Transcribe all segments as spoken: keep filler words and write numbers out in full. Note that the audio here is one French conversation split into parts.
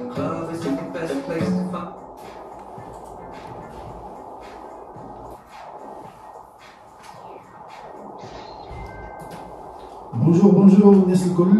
Love is the best place to find. Bonjour, bonjour الناس الكل.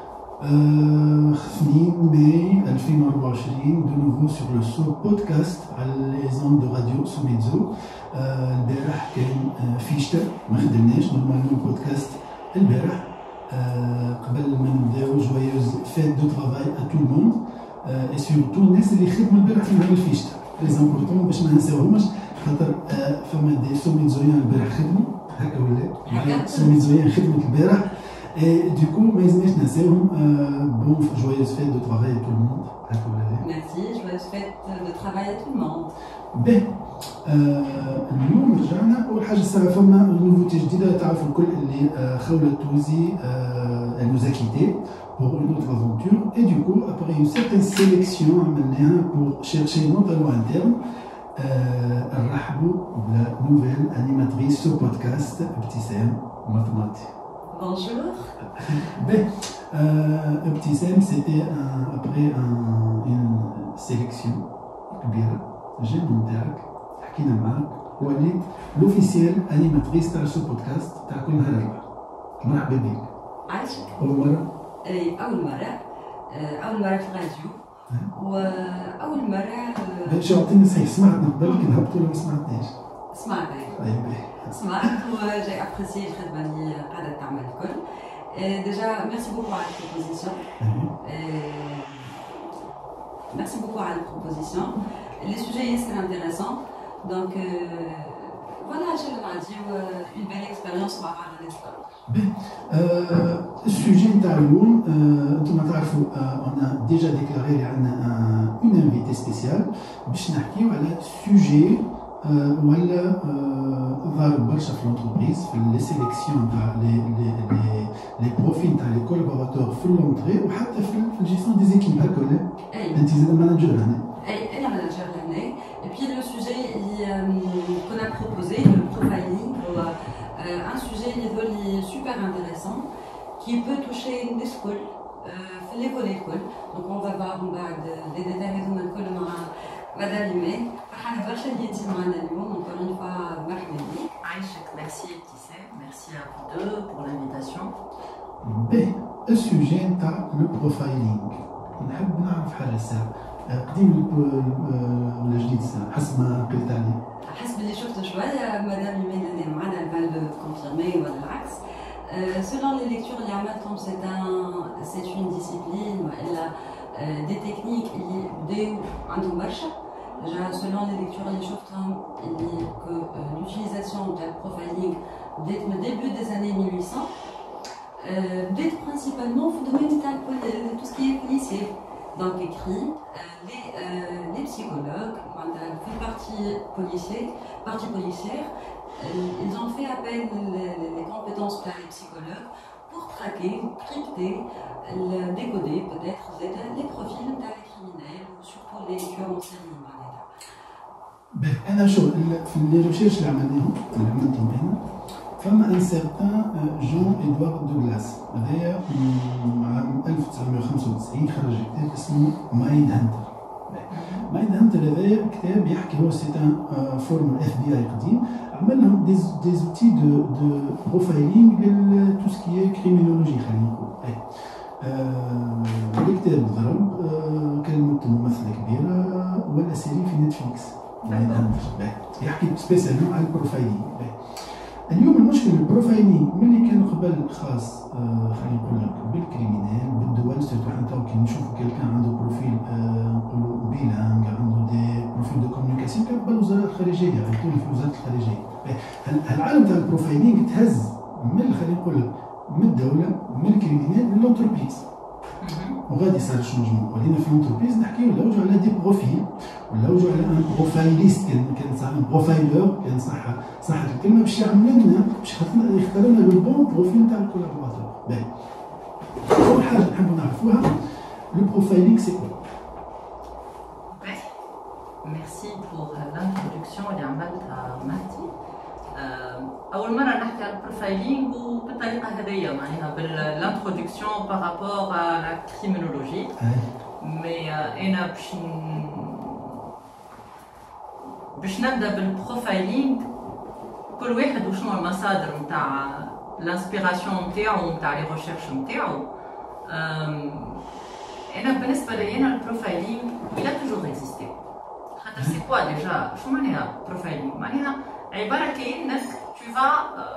اثنين ماي ألفين وأربعة وعشرين de nouveau sur le So podcast على les ondes de radio Somizo. البارح كان فيشتا ما خدمناش نورمالمون بودكاست البارح قبل ما نبداو جويوز فيت دو ترافاي ا تو الموند اي سورتو الناس اللي خدموا البارح في نهار الفيشتا لي امبورطون باش ما ننساوهمش خاطر فما دي سوميزويان البارح خدموا هكا ولا سوميزويان خدمت البارح. Et du coup, mais je n'asseyons bon joyeuse fête de travail à tout le monde. Merci, joyeuse fête de travail à tout le monde. Ben, اليوم رجعنا أول حاجة الساعة فما نوفوتي جديدة تعرفوا الكل اللي خولة توزي elle nous a quittés pour une autre aventure et du coup après une certaine sélection عملناها pour chercher nos talents internes. نرحبوا بلا nouvelle animatrice sur podcast ابتسام مطماطي. Bonjour. Ben, euh, Ibtissam, c'était un, après un, une sélection. J'ai monté avec Hakina Mark, Walid, l'officielle animatrice de ce podcast. Tu as connu Haraba. مرحبا بك. عايشك. أول مرة؟ إي أول مرة. أول مرة في الراديو. وأول مرة. شو عطيني صحيح سمعتنا قبل كي نهبطوا ولا ما سمعتناش؟ سمعتني. سمعت وجاي ابريسيي الخدمه اللي قاعده تعمل الكل. ديجا ميرسي بوكو على البروبوزيسيون. ميرسي بوكو على البروبوزيسيون. لي سوجي ياسر انتيريسون دونك فوالا ان شاء الله نعديو اون بيل اكسبيريونس مع بعض الناس الكل. السوجي نتاع اليوم انتم تعرفوا انا ديجا ديكلاري اللي عندنا اون انفيتي سبيسيال باش نحكيو على سوجي ولا ضارب برشا في لونتربريز في لي سيليكسيون تاع لي لي لي لي بروفيل تاع لي كولابوراتور في لونتري وحتى في الجيستيون دي زيكيب هكا ولا؟ انت زاد ماناجر هنا. اي انا ماناجر هنا. اي بي لو سوجي اللي كنا بروبوزي لو بروفايلينغ هو ان سوجي اللي يظل سوبر انتيريسون كي بو توشي الناس الكل في لي فولي الكل. دونك اون فا فوار من بعد لي ديتاي هذوما الكل مع Madame Humaine, فرحانة برشا اللي انتي معنا اليوم encore une fois مرحبا بك. عايشك. merci Ibtissam, merci à vous deux pour l'invitation. باهي السوجي نتاع لو بروفايلينغ نحب نعرف حاجة الساعة قديم ولا جديد الساعة حسب ما قلت عليه. حسب اللي شفته شوية مدام هيمين اللي معنا الفال كونفيرمي ولا العكس. selon les lectures اللي عملتهم c'est un c'est une discipline والا des techniques اللي بداو عندهم برشا. Déjà, selon les lectures اللي شفتهم اللي que l'utilisation de la profiling dès le début des années mille huit cents بدات principalement في domaine تاع tout ce qui est policier. Donc écrit les les psychologues في partie policier partie policière ils ont fait appel les, les compétences تاع les psychologues pour traquer, crypter, décoder peut-être les profils de les criminels ou surtout les tueurs en série. باهي انا شو في لي ريشيرش اللي عملناهم اللي عملتهم هنا فما ان سيرتان جون ادوار دوغلاس هذايا عام ألف وتسعمائة وخمسة وتسعين خرج كتاب اسمه مايند هانتر. مايند هانتر هذايا كتاب يحكي هو سي ان فورم اف بي اي قديم عمل لهم دي دي زوتي دو دو بروفايلينغ لل تو سكي كريمينولوجي خلينا نقول. الكتاب ضرب كلمة ممثلة كبيرة ولا سيري في نتفليكس. يحكي سبيسيالمون على البروفايلينغ. اليوم المشكل البروفايلينغ ملي كان قبل خاص خلينا نقول لك بالكريمينال بالدول سيرتو حنا تو كي نشوفوا كيلكان عنده بروفيل نقولوا بيلانغ عنده دي بروفيل دو كومونيكاسيون كان قبل الوزاره الخارجيه غيكون في وزاره الخارجيه. العالم تاع البروفايلينغ تهز من خلينا نقول لك من الدوله من الكريمينال للونتربريز وغادي يصير الشونجمون. ولينا في لونتربريز نحكيو نلوجو على دي بروفيل ونلوجو على ان بروفايليست كان كان صح ان بروفايلور كان صح صح الكلمه باش يعمل لنا باش يختار لنا لو بون بروفيل تاع الكولابوراتور. باهي اول حاجه نحبوا نعرفوها لو بروفايلينغ سي كوا. Merci pour l'introduction اللي عملتها مهدي. أول مرة نحكي على البروفايلينغ وبالطريقة هذيا معناها بالانترودكسيون بارابور على لا كريمينولوجي. مي انا باش باش نبدا بالبروفايلينغ. كل واحد وشنو المصادر نتاع الانسبيراسيون نتاعو نتاع لي ريشيرش نتاعو. انا بالنسبه لي انا البروفايلينغ il a toujours existé. خاطر سي كوا ديجا شنو معناها بروفايلينغ؟ معناها عباره كانك tu vas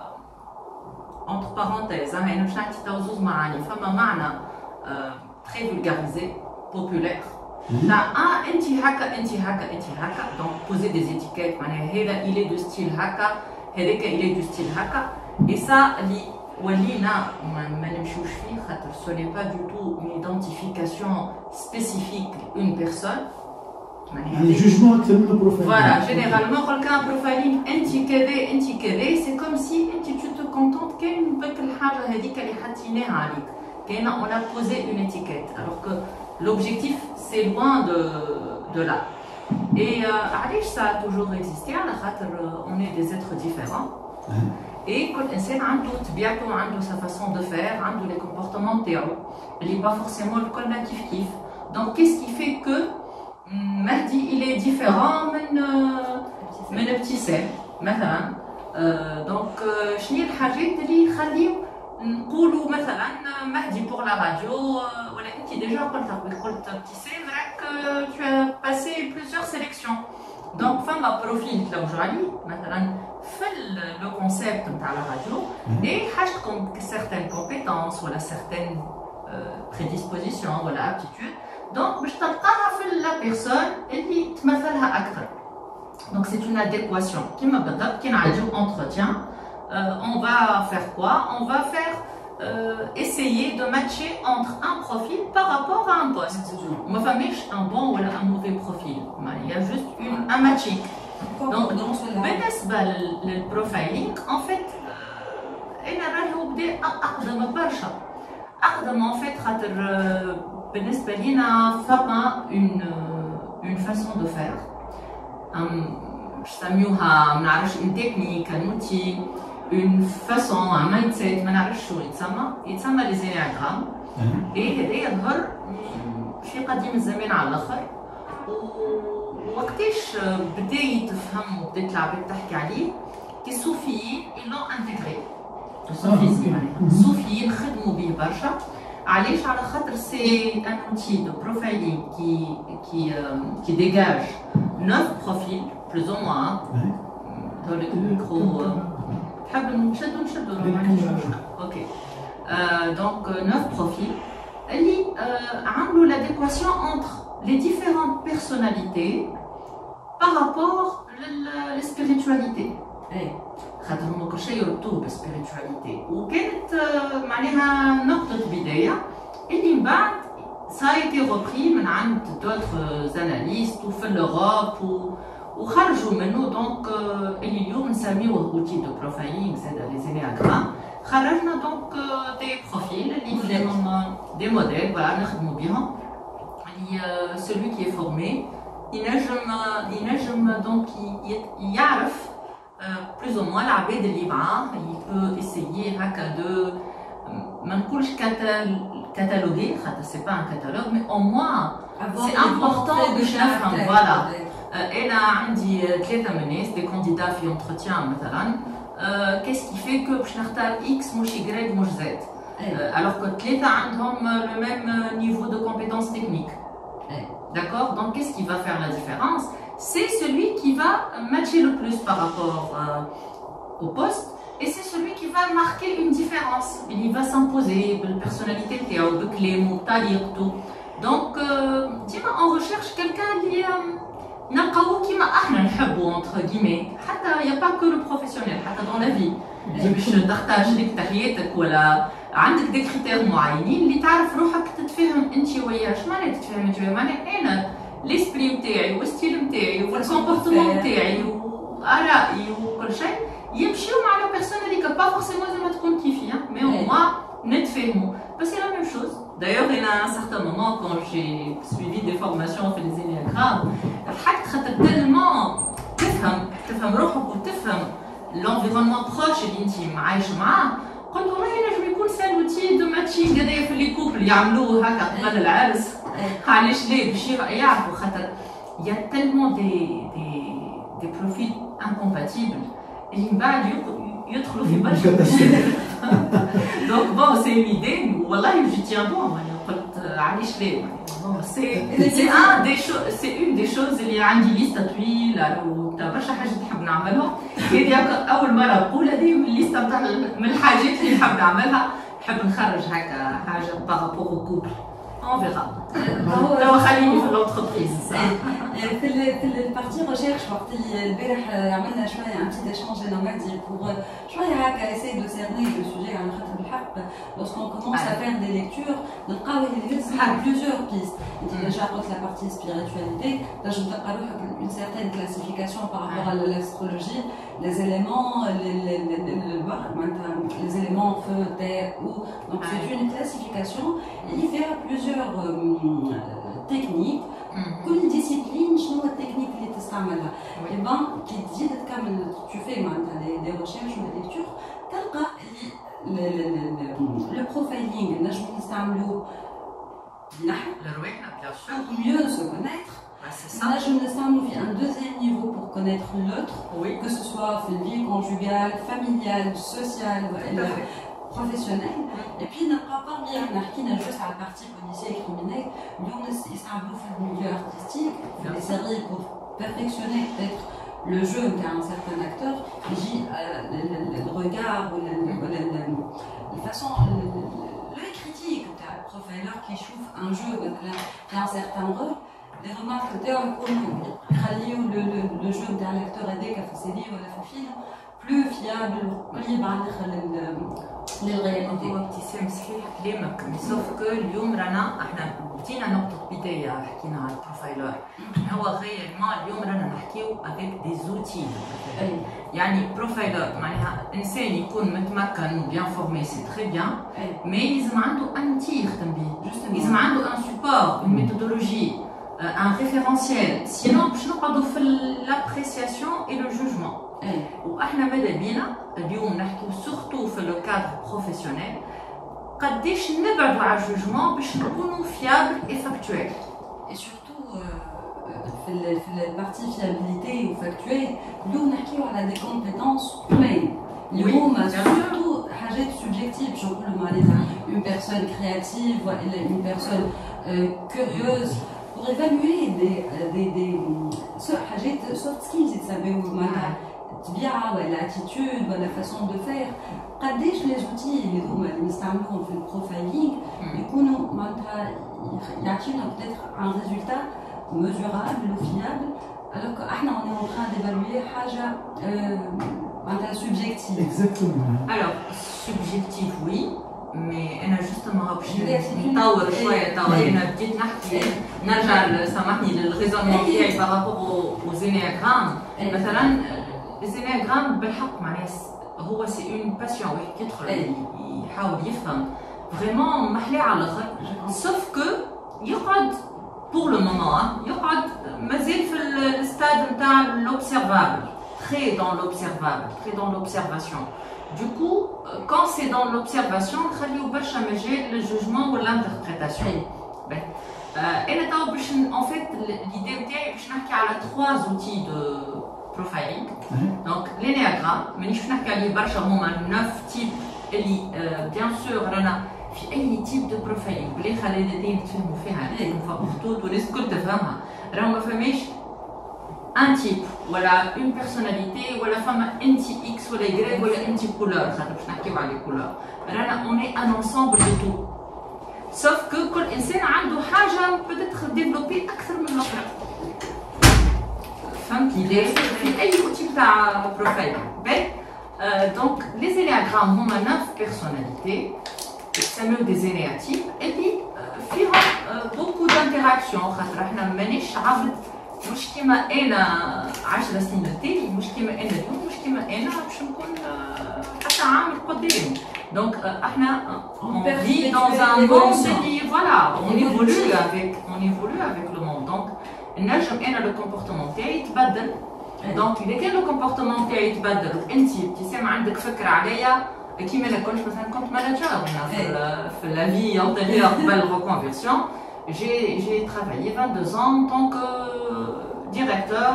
entre parenthèses انا باش نعطي تو زوز معاني. فما معنى très vulgarisé populaire تاع اه انت هكا انت هكا انت هكا دونك بوزي دي زيتيكيت معناها هذا il est de style هكا هذاك il est du style هكا. et ça اللي ولينا ما نمشيوش فيه خاطر ce n'est pas du tout une identification spécifique d'une personne. يعني جوجمون اكثر من بروفايل. فوالا جينيرالمون يقول لك بروفايلينغ انت كذا انت كذا سي كوم سي انت تو تو كونتونت كاين بك الحاجه هذيك اللي حطيناها عليك كاين اون ا بوزي اون ايتيكيت alors que l'objectif c'est loin de de là. et علاش ça a toujours existé على خاطر on est des êtres différents et كل انسان عنده طبيعته عنده sa façon de faire عنده les comportements نتاعو اللي با فورسيمون الكلنا كيف كيف. donc qu'est-ce qui fait que Mahdi il est différent من من petit Sam مثلا. donc شنو هي الحاجات اللي يخليو نقولوا مثلا مهدي بور لا راديو ولا انت ديجا قلت قلت petit Sam راك tu as passé plusieurs sélections. donc فما بروفيل تلوجوا عليه مثلا في لو كونسيبت نتاع لا راديو اي حاجتكم certaines compétences ولا certaines prédispositions ولا aptitudes donc باش تلقاها في لا بيرسون اللي تمثلها اكثر. donc c'est une adéquation كيما بالضبط كي نعديو entretien on va faire quoi on va faire euh, essayer de matcher entre un profil par rapport à un poste. ما فماش un bon ولا un mauvais profil il y a juste une un matching. donc بالنسبه للبروفايلينغ en fait انا راهو بدا اقدم برشا اقدم en fait خاطر بالنسبة لينا فما une une façon de faire نسميوها ما نعرفش une technique un outil une façon un mindset ما نعرفش شو يتسمى يتسمى لي زينياغرام. ايه هذا يظهر في قديم الزمان على الاخر. ووقتاش بدا يتفهم وبدات العباد تحكي عليه كي الصوفيين يلون انتغري الصوفيين الصوفيين خدموا به برشا. علاش؟ على خاطر سي ان اوتي دو بروفايلينغ كي كي كي ديجاج neuf profils plus ou moins. هذولك الميكرو تحب نشدو نشدو اوكي. دونك neuf profils اللي عملوا l'adéquation entre les différentes personnalités par rapport à la spiritualité. خاطر هما كل شيء يربطوه بالسبيريتواليتي وكانت معناها نقطة بداية اللي من بعد سايتي غوبري من عند دوتر اناليست وفي لوروب وخرجوا منه. دونك اللي اليوم نسميوه اوتي دو بروفايلينغ زاد لي زينياغرام. خرجنا دونك دي بروفيل اللي فيهم دي موديل فوالا نخدموا بهم اللي سولوي كي فورمي ينجم ينجم دونك يعرف plus ou moins العباد اللي معاه il peut essayer هكا de ما نقولش cataloguer خاطر c'est pas un catalogue mais au moins c'est important باش نفهم. فوالا انا عندي ثلاثه من الناس دي كانديدا في انتروتيان مثلا qu'est-ce qui fait que باش نختار اكس مش Y مش Z alors que ثلاثه عندهم le même niveau de compétence technique. d'accord donc qu'est-ce qui va faire la différence? c'est celui qui va matcher le plus par rapport euh, au poste et c'est celui qui va marquer une différence. Il va s'imposer la personnalité نتاعو بكلامه بطريقته. donc ديما on recherche quelqu'un اللي نلقاوه كيما احنا نحبوا entre guillemets. حتى يا با كو لو بروفيسيونيل حتى dans la vie باش تختار شريك تحياتك ولا عندك دي كريتير معينين اللي تعرف روحك تتفاهم انت وياه. اش معناتها تتفاهم انت وياه؟ معناتها انا ليسبري نتاعي والستيل نتاعي والكومبورتمون نتاعي وارائي وكل شيء يمشيو مع لو بيرسون هذيك با فورسيمون زعما تكون كيفي مي او موا نتفاهموا. بس سي لا ميم شوز دايوغ انا ان سارتان مومون كون جي سويفي دي فورماسيون في لي زينياغرام ضحكت خاطر تالمون تفهم تفهم روحك وتفهم لونفيرونمون بروش اللي انت عايش معاه. قلت والله ينجم يكون سالوتي دو ماتشينغ هذايا في لي كوبل يعملوه هكا قبل العرس علاش لا باش يعرفوا خاطر il y a tellement des des des profils incompatibles اللي من بعد يدخلوا في برشا دونك بون سي اون ايدي والله جو تيان بون قلت علاش لا بون سي سي ان دي شو سي اون دي شوز اللي عندي ليسته طويله وتاع برشا حاجات نحب نعملهم هذه اول مره نقول هذه من الليسته نتاع من الحاجات اللي نحب نعملها نحب نخرج هكا حاجه بارابور او كوبل اون فيغا توا خليني في لونتربريز في ال في البارتي ريشيرش وقت اللي البارح عملنا شويه ان بتي ايشانج انا ومهدي بور شويه هكا اساي دو سيرني لو سوجي على خاطر بالحق لوسكون كومونس ا فير دي ليكتور نلقاو اللي لازم بلوزيور بيست انت ديجا قلت لا بارتي سبيريتواليتي تنجم تلقى روحك اون سيرتين كلاسيفيكاسيون بارابور على لاسترولوجي les éléments les les les éléments feu terre eau donc c'est une classification il y a plusieurs techniques كل discipline شنو التكنيك اللي تستعملها et ben كي تزيد تكمل tu fais معناتها des recherches ou des lectures تلقى le profiling نجم نستعملوه نحن لرواحنا bien sûr pour mieux se connaître. Là, je me sens à un deuxième niveau pour connaître l'autre, oui. Que ce soit une vie conjugale, familiale, sociale, professionnelle. Oui. Et puis, on n'a pas bien marqué juste à la partie policière et criminelle. Nous, on est un peu le milieu artistique, des séries pour perfectionner peut-être le jeu qu'a un certain acteur. J'ai le, le, le regard ou la, la façon, l'œil critique d'un profiler qui chauffe un jeu qui a un certain rôle. Les remarques que tu as en le, le, le jeu d'un lecteur aidé qui a fait série ou la film plus fiable, plus للréalité. هو ابتسام صحيح كلامك سوف كو اليوم رانا احنا بدينا نقطة بداية حكينا على البروفايلر هو غيرمون اليوم رانا نحكيو افيك دي زوتي يعني بروفايلر معناها انسان يكون متمكن وبيان فورمي سي تري بيان مي لازم عنده ان تي يخدم بيه لازم عنده ان سوبور اون ميثودولوجي un référentiel sinon باش نقعدوا في l'appréciation et le jugement واحنا ماذا بينا اليوم نحكيو سورتو في لو كادر بروفيسيونيل قداش نبعدوا على الجوجمون باش نكونوا فيابل اي فاكتويل اي سورتو في في البارتي فيابيليتي وفاكتويل اليوم نحكيو على دي كومبيتونس هومين اليوم سورتو حاجات سوبجيكتيف باش نقولوا معناتها اون بيرسون كرياتيف ولا اون بيرسون كوريوز pour évaluer des des des soft skills يتسموا معناتها الطبيعه ولا l'attitude ولا façon de faire قداش les outils اللي هما اللي نستعملوهم في البروفايلينغ يكونوا معناتها يعطيونا peut-être un résultat mesurable ou fiable alors que احنا on est en train d'évaluer حاجه معناتها subjective. Exactement. Alors subjectif oui مي انا جوستومون باش نطور شويه توا انا بديت نحكي نرجع سامحني للغيزونمون تاعي بارابور او زينياغرام مثلا الزينياغرام بالحق معناها هو سي اون باسيون واحد يدخل يحاول يفهم فريمون محلاه على الاخر سوف كو يقعد بور لو مومون يقعد مازال في الستاد نتاع لوبسيرفابل très dans l'observable très dans l'observation. Du coup, quand c'est dans l'observation, il y a le jugement ou l'interprétation. En fait, l'idée est de trois outils de profiling. Donc, l'énéagramme, mais je vais vous neuf types. Bien sûr, il y a أي type de profiling. Les خلينا نتفهموا فيها نفهموا خطوط والناس الكل تفهمها. راهو ما فماش un type ولا une personnalité ولا فما انتي اكس ولا y ولا انتي كولور خاطر باش نحكيو على الكولور رانا اوني ان انسامبل دو تو سوف كو كل انسان عنده حاجه بتدخل ديفلوبي اكثر من الاخرى فهمتي ليه في اي اوتي تاع بروفايل باهي دونك لي زينياغرام هما نوف بيرسوناليتي يسميو دي زينياتيب اي بي فيهم بوكو دانتيراكسيون خاطر احنا مانيش عبد مش كيما انا عشر سنين التالي مش كيما انا اليوم مش كيما انا باش نكون حتى عام قدام دونك احنا on vit dans un monde qui voilà on évolue avec on évolue avec le monde donc نجم انا لو كومبورتمون تاعي يتبدل دونك اذا كان لو كومبورتمون تاعي يتبدل انت ابتسام عندك فكره عليا كيما انا كنت مثلا كنت مانجر في في لا في انتيريور قبل الريكونفيرسيون j'ai travaillé vingt-deux ans en tant que directeur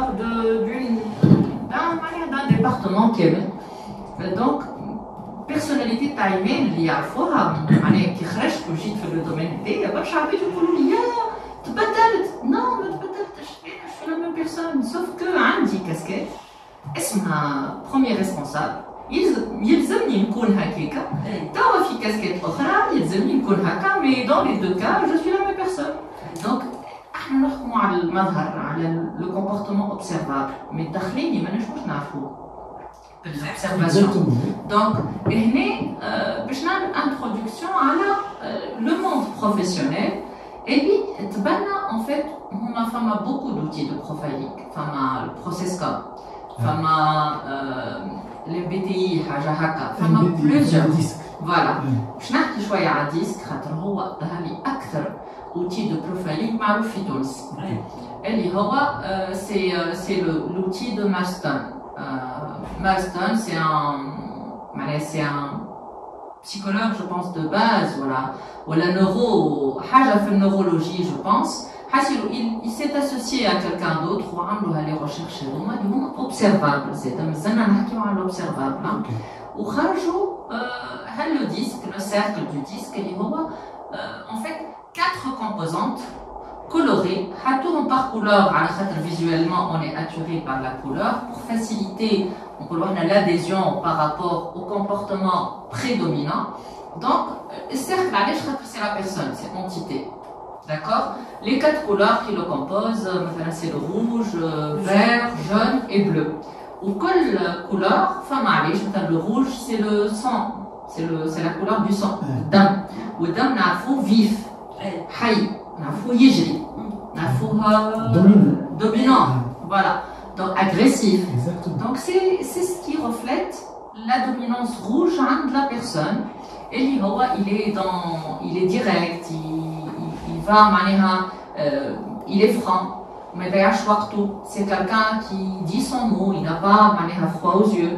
d'un département Kémen. Donc, personnalité taïmée, il y a fois, qui crèche que j'ai fait le domaine D, il y a pas de chapitre pour lui, tu battles. Non, mais tu battles, je suis la même personne. Sauf que, Andy Casquette, est-ce ma premier responsable? يلزمني نكون هكاكا توا في كاسكيت اخرى يلزمني نكون هكا مي دون لي دو كا جو سوي لا ميم بيرسون دونك احنا نحكموا على المظهر على لو كومبورتمون اوبسيرفابل مي الداخلين ما نجموش نعرفوه بالأوبسيرفاسيون دونك هنا باش نعمل انتروداكسيون على لو موند بروفيسيونيل اللي تبنى ان فيت هما فما بوكو دوتي دو بروفايلينغ فما البروسيس كاب فما les B T I حاجة هكا فما بلوزيور فوالا باش نحكي شوية على ديسك خاطر هو ظهر لي أكثر اوتي دو بروفايلينغ معروف في تونس اللي هو سي سي لوتي دو مارستون مارستون سي ان معناها سي ان psychologue je pense de base voilà ولا neuro حاجة في النورولوجي je pense il, il s'est associé à quelqu'un d'autre ou a les recherches observables. C'est un l'observable. Ou le disque, le cercle du disque, il y a en fait quatre composantes colorées. Tout par couleur, visuellement on est attiré par la couleur pour faciliter l'adhésion par rapport au comportement prédominant. Donc, le cercle, c'est la personne, c'est l'entité. D'accord? Les quatre couleurs qui le composent, c'est le rouge, vert, jaune et bleu. Ou quelle couleur? Le rouge, c'est le sang. C'est la couleur du sang. Dam. Ou dam, nafou vif. Haï. Nafou yijri. Nafou dominant. Voilà. Donc agressif. Donc c'est ce qui reflète la dominance rouge de la personne. Et il est dans, il est direct. Il, Il va, euh, il est franc, mais c'est quelqu'un qui dit son mot, il n'a pas froid aux yeux,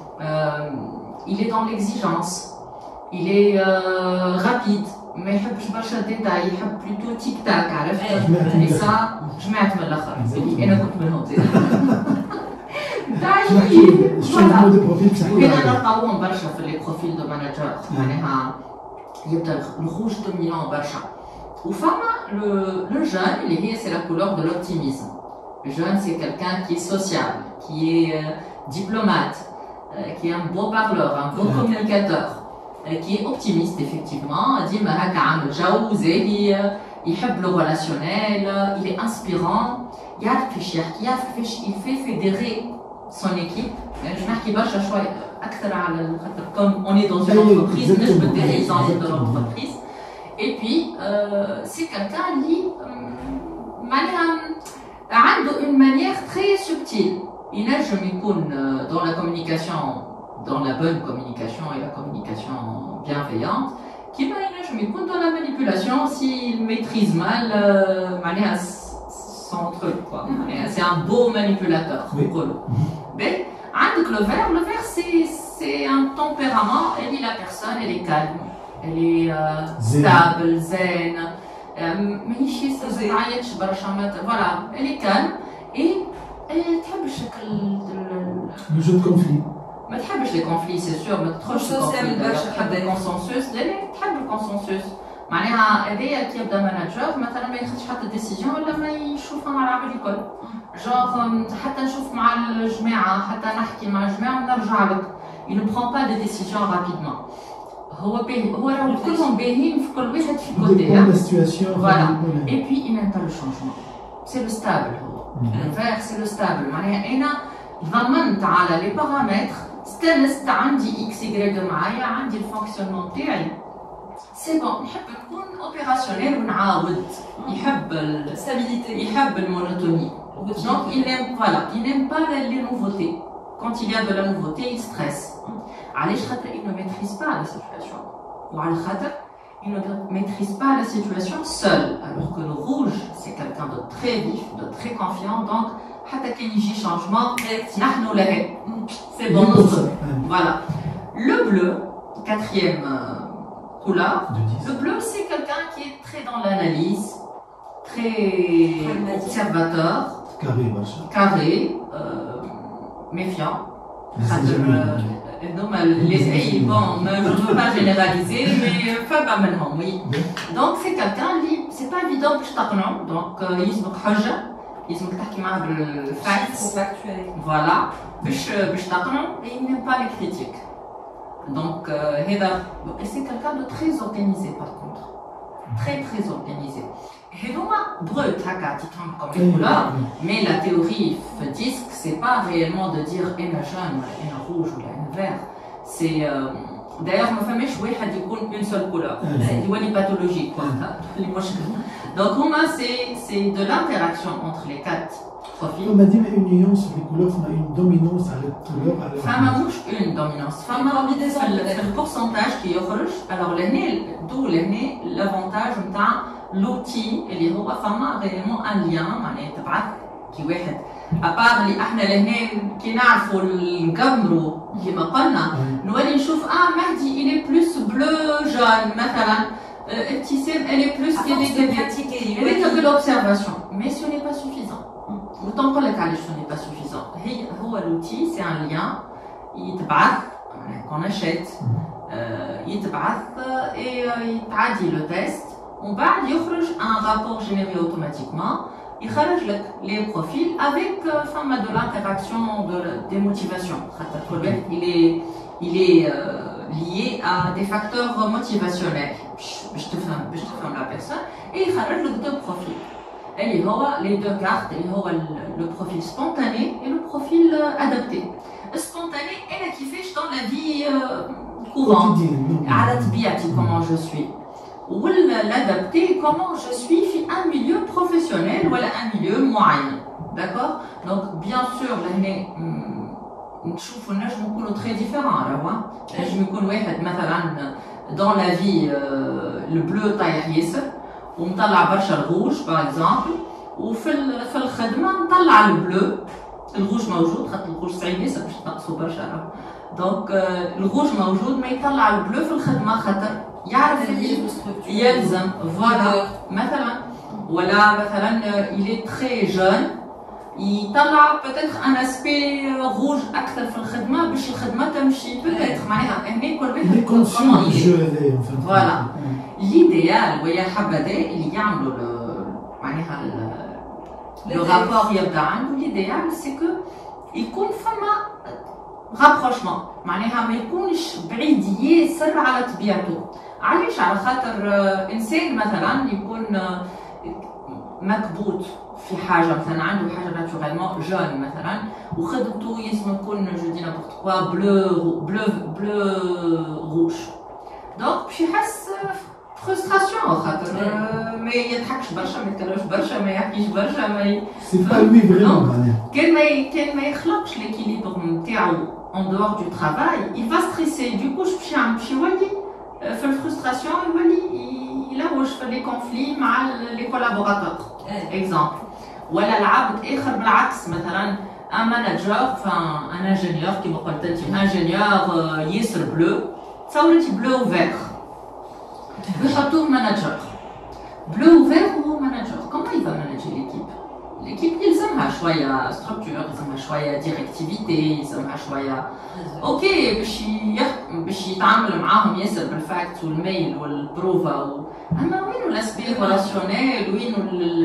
euh, il est dans l'exigence, il est euh, rapide, mais il ne de détails, il aime plutôt tic-tac, et ça, je mets à te mettre et ne compte pas les profils de manager, le rouge dominant, ou femme, le, le jeune, c'est la couleur de l'optimisme. Le jeune, c'est quelqu'un qui est sociable, qui est euh, diplomate, euh, qui est un beau parleur, un bon mmh. communicateur, euh, qui est optimiste, effectivement. Il aime le relationnel, il est inspirant, il fait fédérer son équipe. Comme on est dans une entreprise, je peux dire dans l'entreprise. Et puis, euh, c'est quelqu'un qui euh, a une manière très subtile. Il a, je m'écoute dans la communication, dans la bonne communication et la communication bienveillante, qui m'a je m'écoute dans la manipulation s'il maîtrise mal euh, son truc. C'est un beau manipulateur. Oui. Mais, avec le vert, le vert c'est un tempérament, et dit la personne, elle est calme. Elle est euh, stable, zen, voilà, elle est calme et elle aime le jeu de conflit. ما تحبش les conflits, c'est sûr, ما تدخلش تحب الكونسنسوس لأن تحب الكونسنسوس معناها هذايا كي يبدا مانجر مثلا ما ياخذش حتى ديسيجن ولا ما يشوفها مع العباد الكل جونغ حتى نشوف مع الجماعة حتى نحكي مع الجماعة ونرجع لك il ne prend pas de décision rapidement. هو باهي هو راهو كلهم باهيين في كل واحد في كوتي فوالا اي بي il n'aime pas le changement c'est le stable هو الفير c'est le stable معناها انا ضمنت على لي بارامتر استانست عندي اكس يغريغ معايا عندي الفونكسيونمون تاعي سي بون نحب نكون اوبيراسيونيل ونعاود يحب الستابيليتي يحب المونوتوني دونك il n'aime voilà il n'aime pas les nouveautés quand il y a de la nouveauté il stresse علاش خاطر il ne maîtrise pas la situation وعلى خاطر il ne maîtrise pas la situation seul alors que le rouge c'est quelqu'un de très vif de très confiant donc حتى كي يجي changement نحن له c'est bon voilà le bleu quatrième couleur le bleu c'est quelqu'un qui est très dans l'analyse très observateur, carré برشا. carré, euh, méfiant. Non, les bon, je ne veux pas généraliser, mais pas mal, oui. Donc c'est quelqu'un, c'est pas évident pour t'apprendre, donc il se moque ils ont qui m'a le factuel. Voilà, et il n'aime pas les critiques. Donc, euh, c'est quelqu'un de très organisé par contre. Très très organisé. Et donc, brut, comme les couleurs, mais la théorie fait disque, c'est pas réellement de dire une jaune, une rouge ou une vert. C'est. Euh, D'ailleurs, ma famille choisit une seule couleur. C'est une pathologie. Donc, c'est de l'interaction entre les quatre profils. On m'a dit une nuance sur les couleurs, on a une dominance à la couleur. Femme mouche une dominance. Femme le pourcentage qui يخرج. Alors, d'où l'avantage de l'outil اللي هو فما réellement un lien معناها تبعث كي واحد أبار اللي احنا لهنا كي نعرفوا نقمروا كيما قلنا نولي نشوف اه مهدي il est plus bleu jaune مثلا ابتسام elle est plus كذا de l'observation mais ce n'est pas suffisant autant نقول لك علاش ce n'est pas suffisant هي هو l'outil c'est un lien يتبعث qu'on achète يتبعث et يتعدي le test ومن بعد يخرج un rapport généré automatiquement il خرج لك les profils avec enfin de l'interaction de des motivations il est il est euh, lié à des facteurs motivationnels باش تفهم باش تفهم la personne et il خرج لك deux profils اللي هو les deux cartes اللي هو le profil spontané et le profil adapté spontané انا كيفاش dans la vie courante على طبيعتي comment je suis ou l'adapter comment je suis dans un milieu professionnel ou un milieu moyen. D'accord? Donc, bien sûr, l'année, نشوف الناس نكونوا très différents. Je me connais, dans la vie, le bleu طايح ياسر ومطلع برشا الروج par exemple وفي في الخدمة نطلع البلو الروج موجود خاطر الروج صعيب ياسر باش تنقصوا برشا. Donc, الروج موجود ما يطلع البلو في الخدمة خاطر يعرف اللي يلزم فوالا مثلا ولا مثلا il est très jeune يطلع peut-être un aspect rouge اكثر في الخدمه باش الخدمه تمشي peut-être معناها هنا كل واحد كومون فوالا ليديال ويا حبذا اللي يعملوا معناها لو رابور يبدا عنده ليديال سي كو يكون فما رابروشمون معناها ما يكونش بعيد ياسر على طبيعته. علاش؟ على خاطر انسان مثلا يكون مكبوت في حاجه مثلا عنده حاجه ناتورالمون جون مثلا وخدمته يلزم يكون جو دي نابورت كوا بلو بلو بلو روج دونك باش يحس فرستراسيون خاطر ما يضحكش برشا ما يتكلمش برشا ما يحكيش برشا ما سي با لوي فريمون معناها كان ما كان ما يخلقش ليكيليبر نتاعو en dehors du travail il va stresser du coup باش يعمل باش يولي في الفرستراسيون يولي يلوج في لي كونفلي مع لي كولابوراتور اكزامبل ولا العبد اخر بالعكس مثلا ان ماناجور فان ان انجينيور كيما قلت انت انجينيور ياسر بلو تصور انت بلو فيغ يحطوه ماناجور بلو فيغ وهو ماناجور كومون يفا ماناجي ليكيب ليكيب يلزمها شويه ستركتور يلزمها شويه ديريكتيفيتي يلزمها شويه اوكي باش باش يتعامل معاهم ياسر بالفاكت والميل والبروفا و... اما وينو لاسبي ريلاسيونيل وينو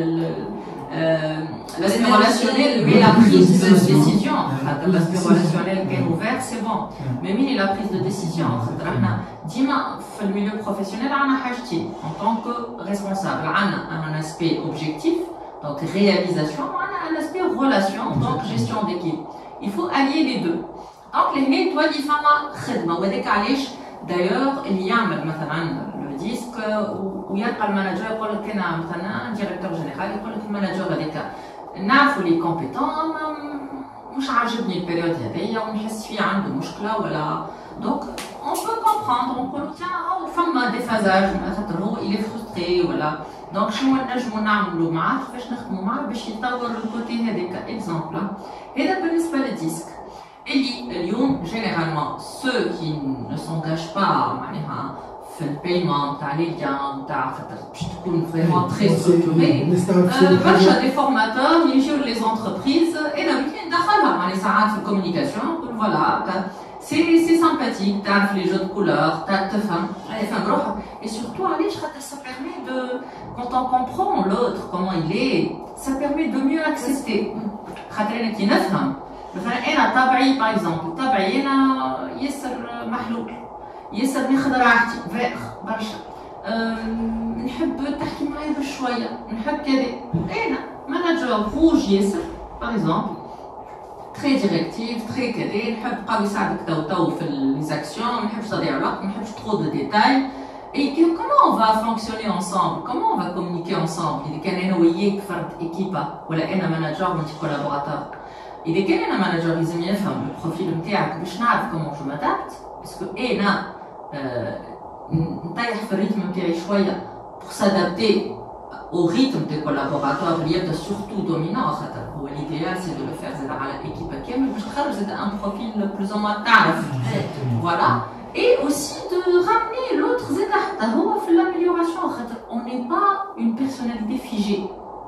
لاسبي ريلاسيونيل وين لا بريز دو ديسيزيون خاطر لاسبي ريلاسيونيل كان اوفير سي بون مي مين لا بريز دو ديسيزيون خاطر احنا ديما في الميليو بروفيسيونيل عندنا حاجتين ان طونك ريسبونسابل عندنا ان اسبي اوبجيكتيف donc réalisation un aspect relation donc gestion d'équipe il faut allier les deux donc les هنا تولي فما خدمه وهذاك علاش d'ailleurs اللي يعمل مثلا لو ديسك ويلقى المانجر يقول لك انا مثلا ديريكتور جينيرال يقول لك المانجر هذاك نعرفوا لي كومبيتون مش عاجبني البيريود هذيا ونحس فيه عنده مشكله ولا دونك on peut comprendre on peut tiens فما ديفازاج خاطر هو il est frustré ولا دونك شنو نجمو نعملو معاه كيفاش نخدمو معاه باش يطور الكوتي هذاك اكزومبل هذا بالنسبه للديسك اللي اليوم جينيرالمون سو كي ne s'engagent pas معناها في البايمون تاع لي ليان تاع خاطر باش تكون فريمون تري ستركتوري. برشا دي فورماتور يجيو لي زونتربريز انا يمكن ندخلها معني ساعات في الكوميونيكاسيون نقول فوالا سي سي سامباتيك تعرف لي جو دو كولور تفهم تفهم روحك اي سورتو علاش خاطر سا بيرمي دو كونت اون كومبرون لوتر كومون il est ça permet de mieux accepter خاطر انا كي نفهم مثلا انا طبعي باغ اكزومبل طبعي انا ياسر محلول ياسر ناخذ راحتي فيغ برشا نحب تحكي معايا بشويه نحب كذا انا ماناجر روج ياسر باغ اكزومبل تري ديريكتيف تري كذا نحب قوي يساعدك تو تو في لي زاكسيون ما نحبش تضيع الوقت ما نحبش ترو دو ديتاي. Et que, comment on va fonctionner ensemble? Comment on va communiquer ensemble? Il est qu'un وياك فرد équipe ولا أنا ماناجر وأنت collaborateur. إذا كان أنا ماناجر لازم يفهم البروفيل نتاعك باش نعرف كومون جو مادابت باسكو أنا نطيح في الريتم نتاعي شوية بور سادابتي au rythme des collaborateurs اللي يبدا سورتو دومينون خاطر هو l'idéal c'est de le faire زاد على équipe كامل باش تخرج زاد ان بروفيل بلوز او موان تعرف فوالا. Et aussi de ramener l'autre زاد حتى هو في l'amélioration خاطر on n'est pas une personnalité figée.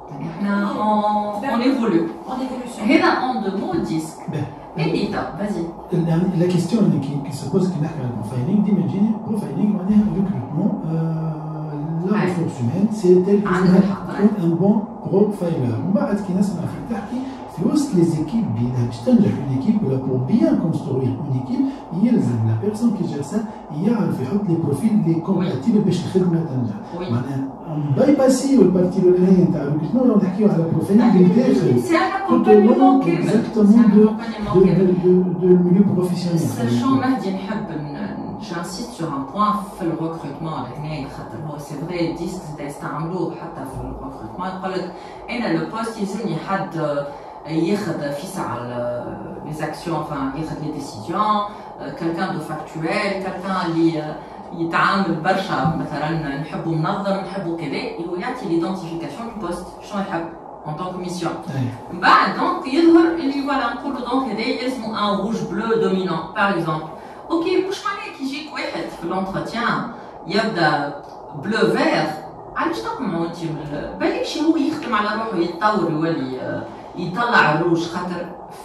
On, on évolue. En évolution. هنا en deux mots disque. Elita, vas-y. La question qui, qui se pose qui n'a qu'un profiling, d'imaginer profiling معناها recrutement la ressource humaine c'est tel que un bon profiler. ومن بعد كي نسمع فيك تحكي في وسط لي زيكيب بينها باش تنجح اون ايكيب ولا بور بيان كونستروير اون ايكيب يلزم لا بيرسون كي جا سا يعرف يحط لي بروفيل لي كومباتيبل باش الخدمه تنجح. معناها باي باسي والبارتي الاولانيه نتاع الريكروتمون راهو نحكيو على بروفيلينغ اللي داخل سي ان اكومبانيمون كامل اكزاكتومون دو دو الميليو بروفيسيونيل. ساشون مهدي نحب جانسيت سور ان بوان في الريكروتمون هنايا خاطر هو سي فري ديسك زاد يستعملوه حتى في الريكروتمون يقول لك انا لو بوست يلزمني حد ياخذ في ساعه لي زاكسيون enfin ياخذ لي ديسيزيون كالكان دو فاكتويل كالكان اللي يتعامل برشا مثلا نحبو منظم نحبو كذا هو يعطي ليدونتيفيكاسيون دو بوست شنو يحب en tant que mission. من بعد دونك يظهر اللي فوالا نقولو دونك هذا يلزمو ان روج بلو دومينون باغ اكزومبل. اوكي مش معناها كي يجيك واحد في لونتروتيان يبدا بلو فيغ علاش تقوموا انت باليش هو يخدم على روحه يتطور يولي يطلع الروج خاطر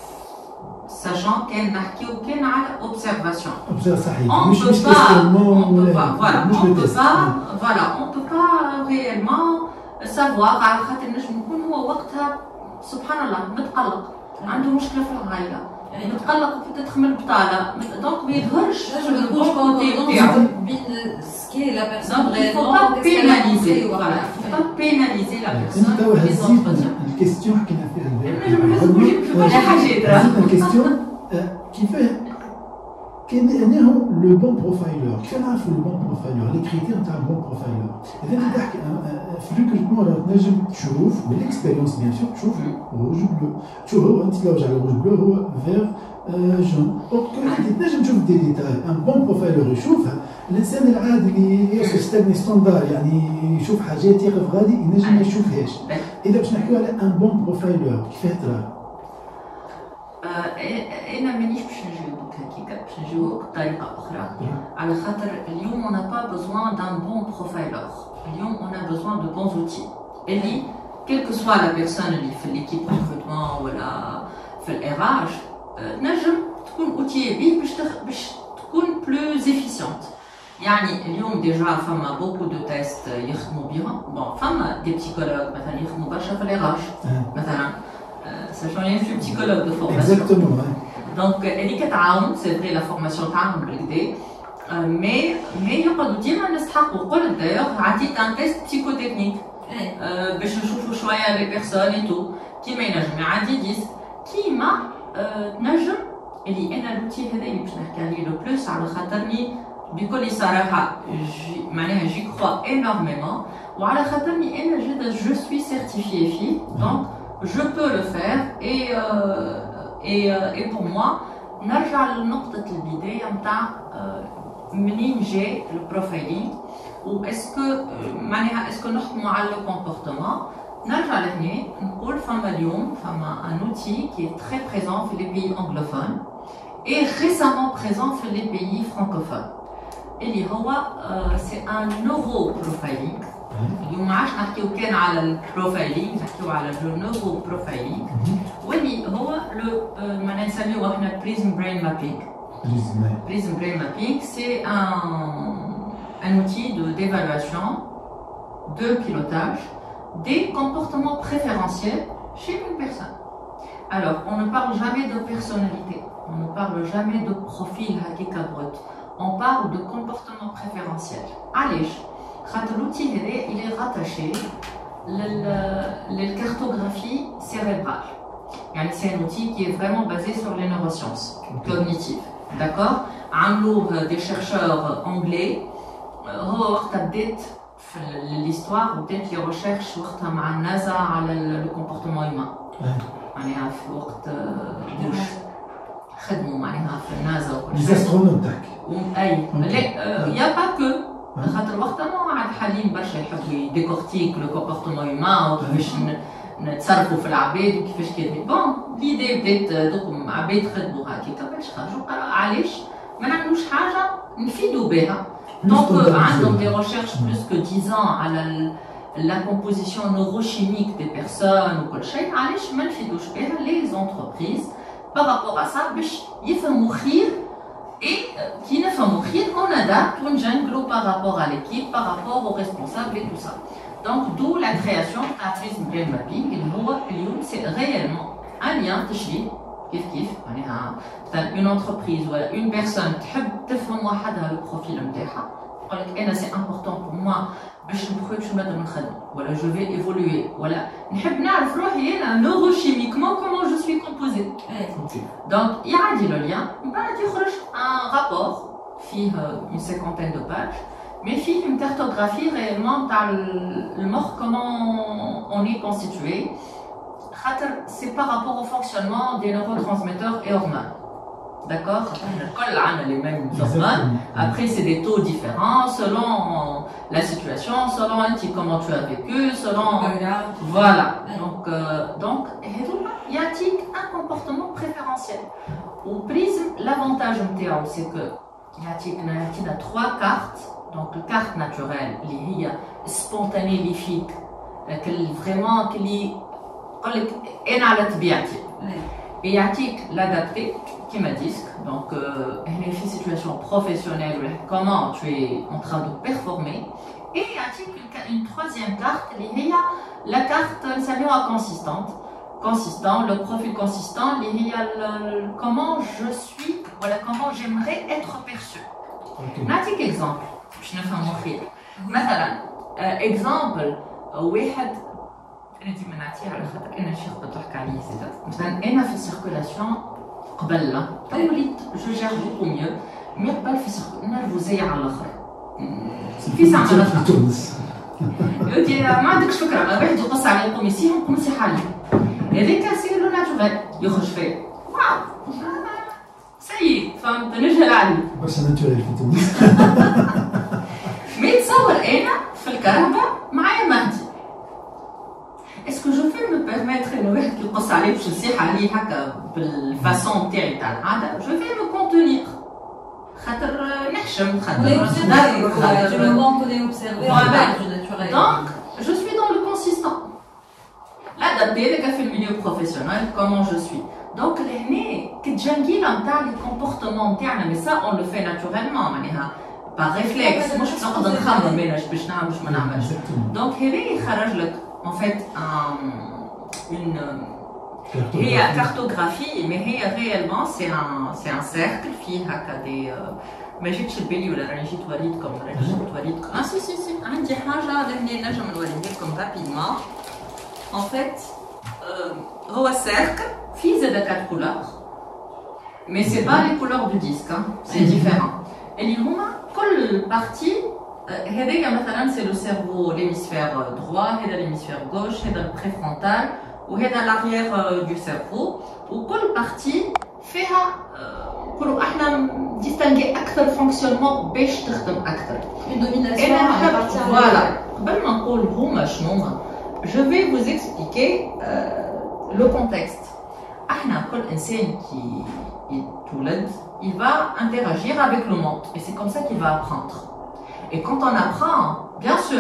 ساشون كان نحكيو كان على اوبسيرفاسيون. صحيح مش مش تيستمون فوالا اون بو با فوالا اون بو با ريالمون سافوار على خاطر نجم يكون هو وقتها سبحان الله متقلق عنده مشكله في العائله متقلق بتدخل من البطاله دونك ما يظهرش الروج كونتي نتاعو. بين سكي لا بيرسون غيرمون بيناليزي فوالا بيناليزي لا بيرسون في لي زونتروتيان. الكيستيون حكينا فيها نجم نحسبو في كل حاجات راه الكيستيون كيفاه كاين انه لو بون بروفايلور كيف نعرفوا لو بون بروفايلور لي كريتير تاع بون بروفايلور. اذا انت تحكي في الريكروتمون راه تنجم تشوف بالاكسبيريونس بيان سور تشوف روج بلو تشوف هو انت لو على روج بلو هو فير جون دونك انت تنجم تشوف دي ديتاي. ان بون بروفايلور يشوفها الانسان العادي اللي يستغني ستاندار يعني يشوف حاجات يقف غادي ينجم ما يشوفهاش. اذا باش نحكيو على ان بون بروفايلور كيفاه تراه؟ انا مانيش باش نجاوبك هكاك باش نجاوبك بطريقه اخرى على خاطر اليوم اون با بوزوان دان بون بروفايلور اليوم اون بوزوان دو بون زوتي اللي كيل كو سوا لا بيرسون اللي في ليكيب ريكروتمون ولا في الاراج نجم تكون اوتي بيه باش باش تكون بلوز افيسيونت. يعني اليوم ديجا فما بوكو دو تيست يخدموا بيهم بون فما دي بسيكولوج مثلا يخدموا برشا في الاراج مثلا sachant qu'il y a un psychologue de formation. Exactement, ouais. Donc, elle est كتعاون, c'est vrai, la formation تعاون بالكدا. Mais, mais يقعدوا ديما نستحقوا. قلت d'ailleurs عطيت un test psychotechnique. باش نشوفوا شوية les personnes et tout. كيما ينجم يعدي ديسك. كيما تنجم اللي أنا الوتي هذا اللي باش نحكي عليه لو بلوس على خاطرني بكل صراحة معناها جي كخوا énormément. وعلى خاطرني أنا جد je suis certifiée fille. Donc, je peux le faire et euh, et euh, et pour moi نرجع لنقطة البداية متاع منين جاء البروفايلينغ و اسكو معناها اسكو نحكموا على لو كومبورتمون. نرجع لهنا نقول فما اليوم فما ان اوتي كي تري بريزون في لي بيي انغلوفون et récemment présent في لي بيي فرانكوفون. اللي هو سي ان نورو بروفايلينغ. اليوم ما عادش نحكيو كان على البروفايلينغ، نحكيو على لو نورو بروفايلينغ واللي هو لو معناها نسميوه احنا بريزم برين مابينغ. بريزم برين مابينغ سي ان un outil de d'évaluation, de pilotage des comportements préférentiels chez une personne. Alors, on ne parle jamais de personnalité, on ne parle jamais de profil hakika brut, on parle de comportement préférentiel. Allez, l'outil il est rattaché à la cartographie cérébrale. C'est un outil qui est vraiment basé sur les neurosciences cognitives. D'accord? Des chercheurs anglais. هو وقتها بدات في l'histoire وبدات لي ريشيرش وقتها مع النازا على لو كومبورتمون هيومان. معناها في وقت بوش خدموا معناها في النازا وكل شيء. ليزاسترونوم تاعك. اي لا يا با كو خاطر وقتها ما عاد حاليا برشا يحبوا يديكورتيك لو كومبورتمون هيومان وكيفاش نتصرفوا في العباد وكيفاش كذا. بون ليدي بدات دوك عباد خدموا هكاك باش خرجوا علاش ما نعملوش حاجه نفيدوا بها. Donc, euh, des recherches plus que dix ans à la, la composition neurochimique des personnes ou quelque chose, les entreprises par rapport à ça, ils font mourir et qui ne font mourir, on adapte un jungle par rapport à l'équipe, par rapport aux responsables et tout ça. Donc, d'où la création de Prism Brain Mapping, c'est réellement un lien تشبيه كيف كيف معناها مثلا une entreprise ولا une personne تحب تفهم وحدها البروفيل نتاعها تقول لك انا سي امبورطون بور موا باش نخرج في المدى من الخدمه ولا جو في ايفولوي ولا نحب نعرف روحي انا نوروشيميكمون كومون جو سوي كومبوزي. دونك يعدي لو ليان من بعد يخرج ان رابور فيه اون سيكونتين دو باج مي فيه اون كارتوغرافي ريالمون تاع المخ كومون اون اي كونستيتوي. C'est par rapport au fonctionnement des neurotransmetteurs et hormones. D'accord? On a les mêmes hormones. Après, c'est des taux différents selon la situation, selon comment tu as vécu, selon. Voilà. Donc, euh, donc, il y a un comportement préférentiel. Au prisme, l'avantage, c'est que il y a trois cartes. Donc, la carte naturelle, il y a spontanée, lifique, vraiment, qui قال لك انا على طبيعتي يعطيك لادابتي كيما ديسك دونك هنا في سيتوياسيون بروفيسيونيل ولا كومون tu es en train de performer et يعطيك une troisième carte اللي هي la carte نسميوها consistante consistant le profil consistant اللي هي comment je suis ولا comment j'aimerais être perçu. نعطيك اكزامبل باش نفهموا خير. مثلا اكزامبل واحد انا ديما نعطيه على خاطر انا شي خطره تحكي عليه زيد. مثلا انا في السيركولاسيون قبل تو وليت جو جير بوكو ميو مي قبل في السيركولاسيون نرفوزيه على الاخر في ساعه في تونس يقولي ما عندكش فكره ما واحد يقص عليه قميصي قميصي حالي هذاك سي لو ناتوريل يخرج فيه واو سي فهمت نجهل عليه برشا ناتوريل في تونس. مي تصور انا في الكهرباء معايا مهدي Est-ce que je peux me permettre انه واحد يقص عليه باش نصيح عليه هكا بالفاسون تاعي تاع العاده جو في مو كونتونير خاطر نحشم خاطر du moment qu'on est observé on est naturel. Donc je suis dans le consistant. L'adapté لك في الميليو بروفيسيونيل comment je suis. Donc لهنا كتجنجيله نتاع لي كومبورتمون نتاعنا مي سا اون لو في ناتوريلمون معناها با ريفلكس مش باش نقعد نخمم انا باش نعمل باش ما نعملش. دونك هذا يخرج لك en fait un, une هي cartographie mais هي réellement c'est un c'est un cercle فيه هكا دي ما جيتش البالي ولا راني جيت وريتكم راني جيت وريتكم اه سي سي سي عندي حاجه لهنا نجم نوريها لكم رابيدمون. en fait euh, هو cercle فيه زاد quatre couleurs mais c'est pas les couleurs du disque hein, c'est différent اللي هما كل partie. هذاك مثلا سي لو سيرفو ليميسفير droit هذا ليميسفير gauche هذا البريفرونتال وهذا لاريير دو سيرفو وكل بارتي فيها نقولوا احنا ديستانغي اكثر فونكسيونمون باش تخدم اكثر. انا فوالا قبل ما نقول هما شنو جو في فوز اكسبليكي لو كونتكست. احنا كل انسان كي يتولد il va interagir avec le monde. Et c'est comme ça qu'il va apprendre. Et quand on apprend, bien sûr,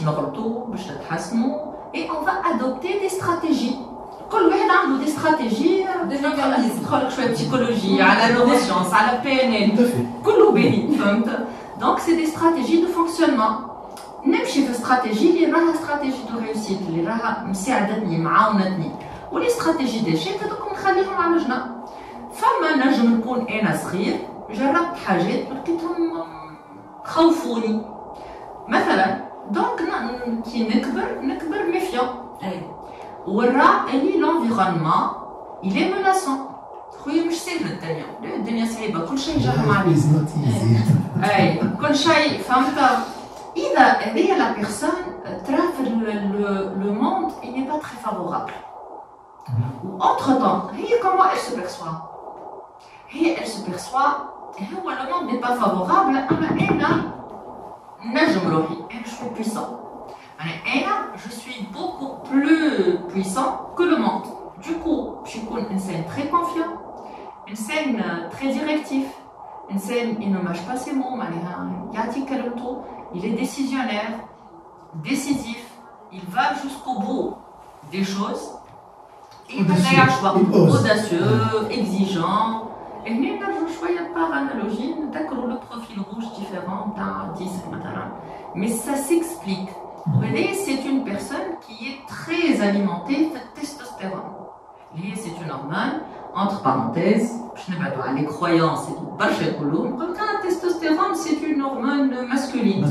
et on va adopter des stratégies. كل واحد عنده des stratégies ندخل شويه psychologie على neurosciences على P N L كله باهي فهمت. Donc c'est des stratégies de fonctionnement. نمشي في استراتيجي اللي راها استراتيجي دو ريوسيت اللي راها مساعدتني معاونتني، ولي استراتيجي ديشيك هذوك نخليهم على جنب. فما نجم نكون انا صغير جربت حاجات لقيتهم خوفوني مثلا، دونك كي نكبر نكبر ميفيون ورا اللي لونفيرونمون إلي موناسون. خويا مش سهل الدنيا، الدنيا صعيبه كل شيء جرب عليه. اي كل شيء فهمت. إذا هذه لا بيرسون ترى في لو موند il n'est pas très favorable. Entre temps هي comment elle se perçoit هي elle se perçoit هو le monde n'est pas favorable. أما أنا نجم روحي أنا شوي puissant. أنا je suis beaucoup plus puissant que le monde. Du coup je suis une scène très confiant, une scène très directif, une scène il ne mâche pas ses mots معناها يعطي كلمته. Il est décisionnaire, décisif, il va jusqu'au bout des choses. Il va faire un choix audacieux, exigeant. Et nous avons choisi par analogie, d'accord, le profil rouge différent d'un disque maintenant. Mais ça s'explique. Vous voyez, c'est une personne qui est très alimentée de testostérone. C'est une hormone, entre parenthèses, je n'ai pas droit, les croyances et tout, pas chez Kouloum. Comme la testostérone, c'est une hormone masculine.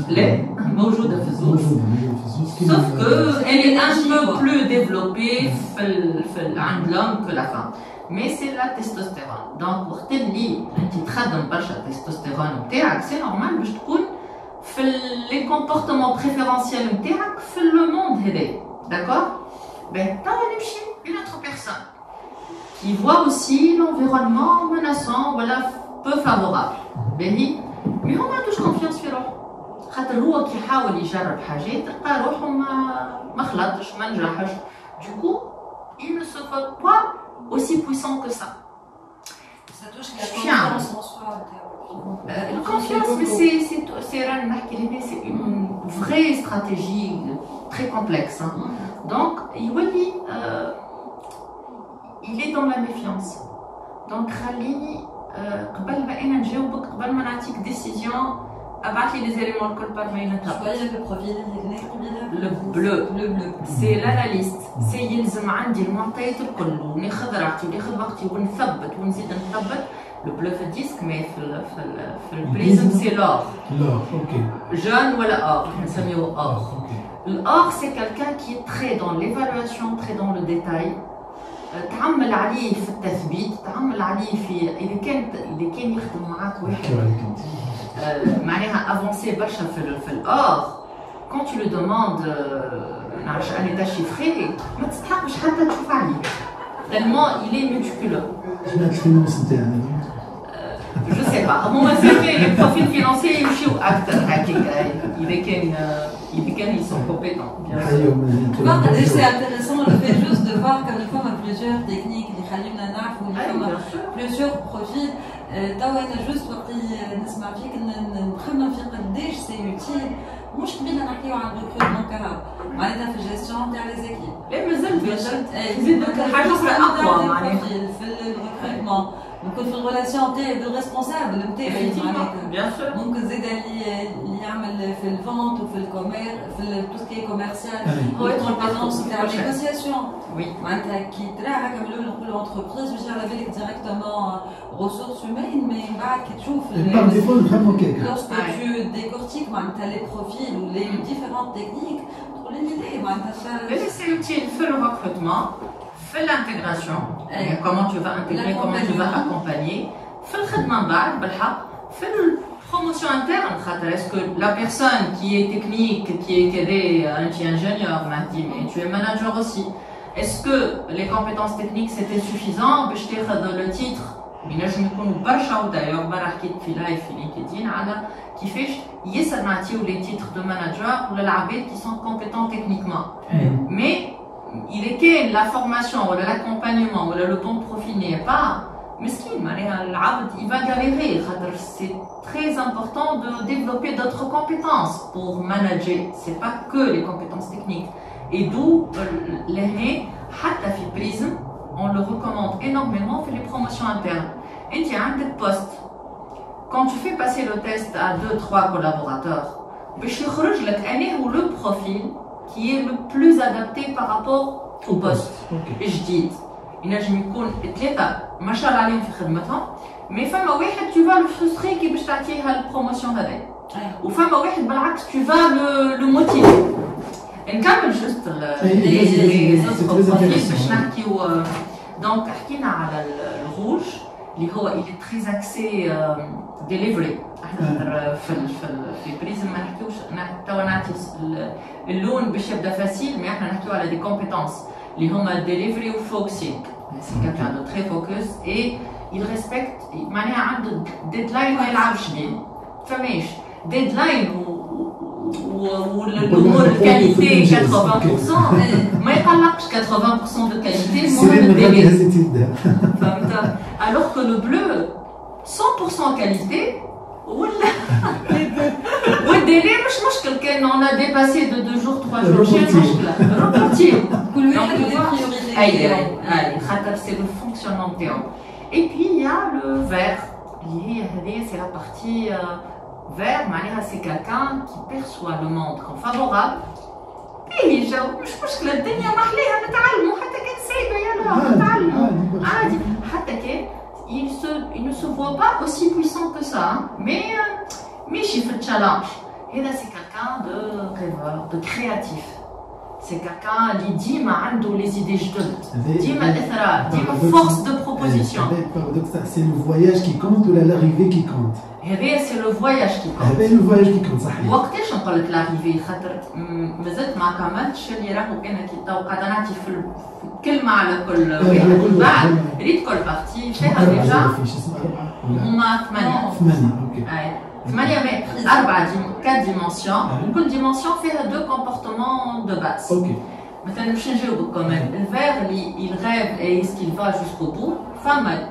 Sauf qu'elle est un peu plus développée chez l'homme que la femme. Mais c'est la testostérone. Donc, pour tenir un titre de la testostérone, c'est normal que je trouve les comportements préférentiels dans le monde. D'accord? Ben, t'as une autre personne qui voit aussi l'environnement menaçant, voilà, peu favorable. Mais on a toujours confiance في روحه. خاطر هو كي يحاول يجرب حاجات تلقى روحه ما ما خلطش ما نجحش. Du coup, il ne se voit pas aussi puissant que ça. Ça touche la confiance en soi. La confiance, mais c'est c'est une vraie stratégie très complexe. Hein. Donc, Iwali, euh, il est dans la méfiance. Donc, Khali, قبل ما أنا نجاوبك قبل ما نعطيك décision, ابعث لي les éléments الكل par mail. Le bleu, le bleu, c'est l'analyste. C'est يلزم عندي المعطيات الكل وناخذ راحتي وناخذ وقتي ونثبت ونزيد نثبت. Le bleu في الديسك mais في ال في ال في البريزم c'est l'or. L'or, ok. Jaune ولا or, نسميه or. L'or c'est quelqu'un qui est très dans l'évaluation, très dans le détail. تعمل عليه في التثبيت، تعمل عليه في إذا كان إذا كان يخدم معاك واحد معناها افونسي برشا في في الأور. quand tu lui demandes نعرفش ان ايتا شيفري ما تستحقش حتى تشوف عليه tellement il est méticuleux. شنو الفينونس نتاعنا؟ جو سي با هما سيرفي لي بروفيل فينانسيي يمشيو اكثر هكاك اذا كان اذا كان ils sont compétents. قداش سي انتريسون لو في جوست دو فوار كم فما بليزيور تكنيك اللي يخليونا نعرفوا اللي فما بليزيور بروفيل. توا انا جوست وقت نسمع فيك نخمم في قداش سي يوتيل. مش قبيله نحكيو عن ريكروتمون كهو معناتها في الجيستيون تاع لي زيكيب. لا مازال مازال زيد حاجه اقوى معناها في الريكروتمون ممكن في الريلاسيون تاعي بالريسبونسابل نتاعي معناتها ممكن زيد اللي اللي يعمل في الفونت وفي الكومير في تو سكي كوميرسيال هو الكومبيتونس تاع النيغوسياسيون. وي معناتها كي ترى هكا من الاول نقولوا انتربريز باش على بالك ديريكتومون ressources humaines mais بعد كي تشوف lorsque tu décortiques معناتها les profils ou les différentes techniques تقول لي لا معناتها سي utile في le recrutement في l'intégration comment tu vas intégrer comment tu vas accompagner في الخدمة من بعد بالحق في promotion interne خاطر est-ce que la personne qui est technique qui est cadré انت ingénieur Mahdi mais tu es manager aussi est-ce que les compétences techniques c'était suffisant باش تاخذ le titre ينجم يكونوا برشا ودايوغ برا حكيت في لايف في لينكدين على كيفاش ياسر نعطيو لي تيتر دو ماناجر للعباد كي سون كومبيتون تكنيكمون مي إذا كان لا فورماسيون ولا لاكومبانيمون ولا لو بون بروفيل ني با مسكين معناها العبد il va galérer خاطر c'est très important de développer d'autres compétences pour manager c'est pas que les compétences techniques et d'où l'année حتى في Prism on le recommande énormément pour les promotions internes انت عندك poste quand tu fais passer le test à deux trois collaborateurs باش يخرج لك أنا هو le profil qui est le plus adapté par rapport au poste الجديد ينجم يكون ثلاثة ما شاء الله عليهم في خدمتهم مي فما واحد tu vas le frustrer كي باش تعطيه البروموشن هذا وفما واحد بالعكس tu vas le le motiver نكمل جوست لي باش نحكيو دونك حكينا على الروج اللي هو اللي تري اكسي ديليفري احنا في في في بريزم ما نحكيوش توا نعطي اللون باش يبدا فاسيل مي احنا نحكيو على دي كومبيتونس اللي هما ديليفري وفوكسينغ سي كالكان دو تري فوكس اي il respecte معناها عنده ديدلاين ما يلعبش بيه فماش ديدلاين والامور الكاليتي ثمانين بالمية ما يقلقش ثمانين بالمية دو كاليتي المهم الديلي فهمت alors que le bleu cent pour cent qualité ولا والديلي مش مشكل كان on a dépassé de deux jours trois jours مش مشكله روبورتيو كل واحد له بريوريتي اي اي خاطر سي لو فونكسيونمون تاعو et puis il y a le vert اللي هي هذه c'est la partie vert معناها c'est quelqu'un qui perçoit le monde comme favorable ايه جو مش مشكله الدنيا محليها نتعلموا حتى كان سايبه يلا نتعلموا عادي حتى كان il se il ne se voit pas aussi puissant que ça hein, mais ماشي في التشالنج هذا c'est quelqu'un de rêveur de créatif c'est quelqu'un اللي ديما عنده les idées جدد ديما اثراء ديما force de proposition c'est le voyage qui compte ou l'arrivée qui compte هذا c'est le voyage qui compte هذا le voyage qui compte صحيح وقتاش نقول لك l'arrivée خاطر مازلت ما كملتش اللي راهو انا كي تو قاعده نعطي في كلمه على كل واحد بعد ريت كل بارتي فيها ديجا هما ثمانيه ثمانيه اوكي ثمانيه متر اربعه كات ديمونسيون وكل ديمونسيون فيها دو كومبورتمون دو باس اوكي مثلا باش نجاوبك كمان الفير اللي il rêve et est-ce qu'il va jusqu'au bout فما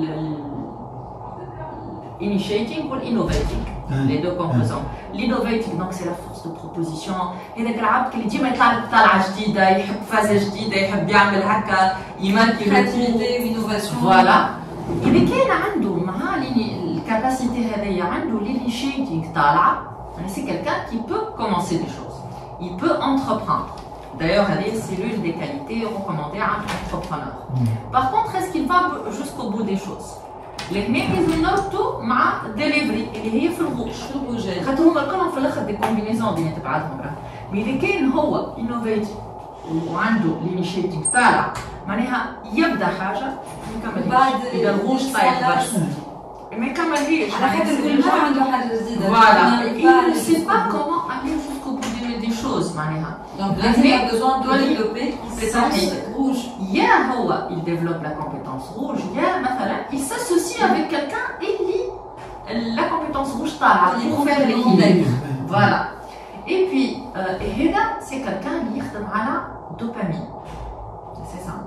initiating ou innovating les deux composants l'innovating donc c'est la force de proposition هذاك العبد اللي ديما يطلع لك طلعه جديده يحب فازه جديده يحب يعمل هكا يماركي كرياتيفيتي وانوفاسيون فوالا اذا كان عنده مع الكاباسيتي هذيا عنده l'initiating طالعه يعني c'est quelqu'un qui peut commencer des choses il peut entreprendre d'ailleurs c'est l'une des qualités recommandées à un entrepreneur par contre est-ce qu'il va jusqu'au bout des choses الاثنين لازم نربطوا مع ديليفري اللي هي في الغوش في الغوجات خاطر هما كلهم في الاخر دي كومبينيزون بين بعضهم راه مي اذا كان هو انوفيتيف وعنده الانيشيتيف طالع معناها يبدا حاجه ما يكملهاش بعد اذا الغوش طايح برشا ما يكملهاش على خاطر كل مره عنده حاجه جديده فوالا il ne sait pas comment aller jusqu'au bout des choses معناها donc là il a besoin de développer compétence rouge يا هو il développe la compétence rouge يا مثلا il s'associe avec quelqu'un et lit la compétence rouge طالعه pour faire l'équilibre voilà et puis هذا c'est quelqu'un اللي يخدم على dopamine c'est ça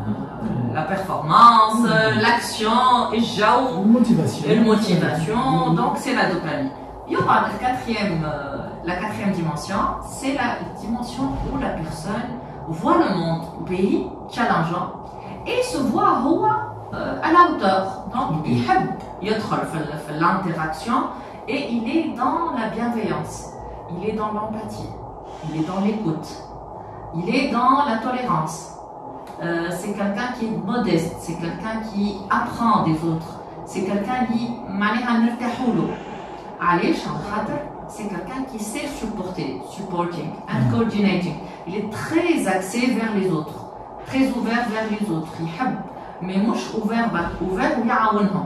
la performance l'action الجو الموتيفاسيون الموتيفاسيون donc c'est la dopamine il y aura la quatrième la quatrième dimension c'est la dimension où la personne voit le monde pays challengeant et se voit هو à la hauteur donc يحب يدخل في l'interaction et il est dans la bienveillance il est dans l'empathie il est dans l'écoute il est dans la tolérance euh, c'est quelqu'un qui est modeste c'est quelqu'un qui apprend des autres c'est quelqu'un qui معناها نرتاحوا له علاش خاطر c'est quelqu'un qui sait supporter supporting and coordinating il est très axé vers les autres très ouvert vers les autres يحب mais مش ouvert ouvert ويعاونهم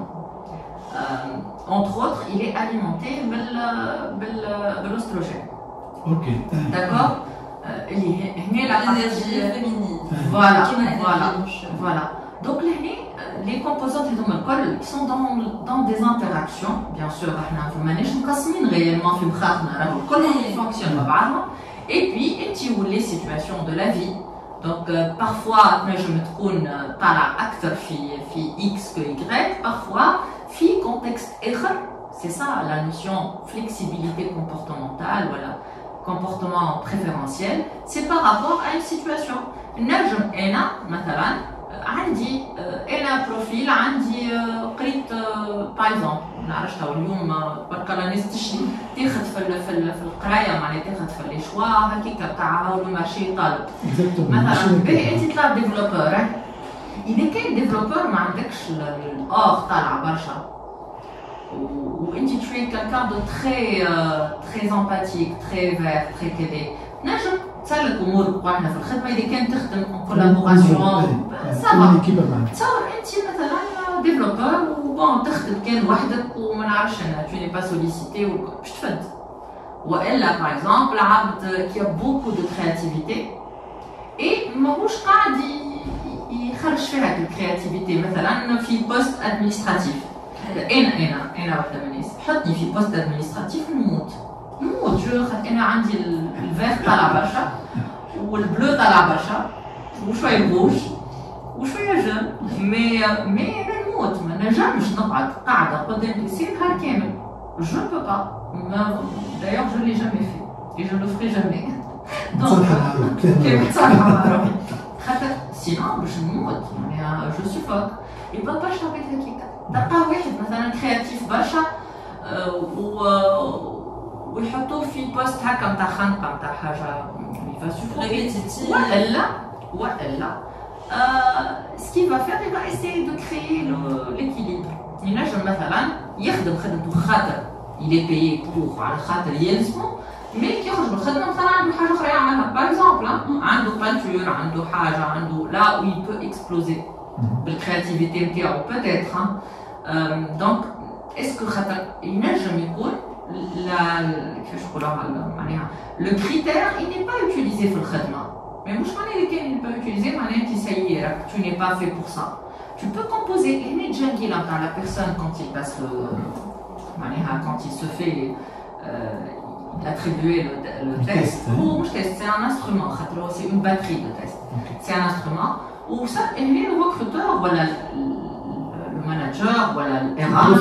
entre autres il est alimenté بال بال بالاستروجين اوكي d'accord اللي هنا la l'énergie féminine voilà voilà voilà donc هنا les composantes هذوما الكل sont dans dans des interactions bien sûr احنا ماناش مقسمين réellement في مخاخنا راهو الكل fonctionne مع بعضهم et puis انت les situations de la vie Donc euh, parfois تنجم تكون طالع أكثر في في X que Y, parfois في contexte آخر. C'est ça la notion flexibilité comportementale, voilà, comportement préférentiel. C'est par rapport à une situation. نجم أنا مثلا عندي أنا بروفيل عندي قريت باغ اكزومبل ما نعرفش تو اليوم برك الناس تشري تاخذ في في في القرايه معناها تاخذ في لي شوا هكاك تاع لو مارشي طالب مثلا باهي انت طلع ديفلوبور اذا كان ديفلوبور ما عندكش الاخ طالع برشا وانت تري كالكان دو تري تري امباتيك تري فير تري كذا نجم تسلك امورك بوحدها في الخدمه اذا كان تخدم كولابوراسيون سافا تصور انت مثلا ديفلوبور وبون تخدم كان وحدك وما نعرفش انا تو ني با سوليسيتي باش تفد والا باغ اكزومبل عبد كي بوكو دو كرياتيفيتي اي ماهوش قاعد يخرج فيها الكرياتيفيتي مثلا في بوست ادمنستراتيف انا انا انا وحده من الناس حطني في بوست ادمنستراتيف نموت نموت جو خاطر انا عندي الفيغ طالع برشا والبلو طالع برشا وشويه روج وشويه جون مي مي انا نموت ما نجمش نقعد قاعده قدام بيسي نهار كامل جو بو با دايوغ جو لي جامي في اي جو لو فري جامي دونك كيف تصالح مع روحي خاطر سينون باش نموت معناها جو سوفوك يبقى برشا بيت هكاك تلقى واحد مثلا كرياتيف برشا و ويحطوه في بوست هكا نتاع خنقه نتاع حاجه ريبيتيتيف والا والا سكي فا فير يبقى اسيي دو كريي ليكيليبر ينجم مثلا يخدم خدمته خاطر يلي بيي بوغ على خاطر يلزمو مي كي يخرج من الخدمه مثلا عنده حاجه اخرى يعملها باغ اكزومبل عنده بانتور عنده حاجه عنده لا وي بو اكسبلوزي بالكرياتيفيتي نتاعو بوتيتر دونك اسكو خاطر ينجم يكون لا كيفاش نقولوها معناها لو كريتير il n'est pas utilisé في الخدمه مي مش معناها اللي كان pas utilisé معناها انت سيي راك tu n'es pas fait pour ça tu peux composer هنا الجانجي نتاع لا بيرسون quand il passe le معناها quand il se fait attribuer le test هو مش تيست c'est un instrument خاطر c'est une batterie de test c'est un instrument وصا هنا le recruteur ولا le manager ولا الار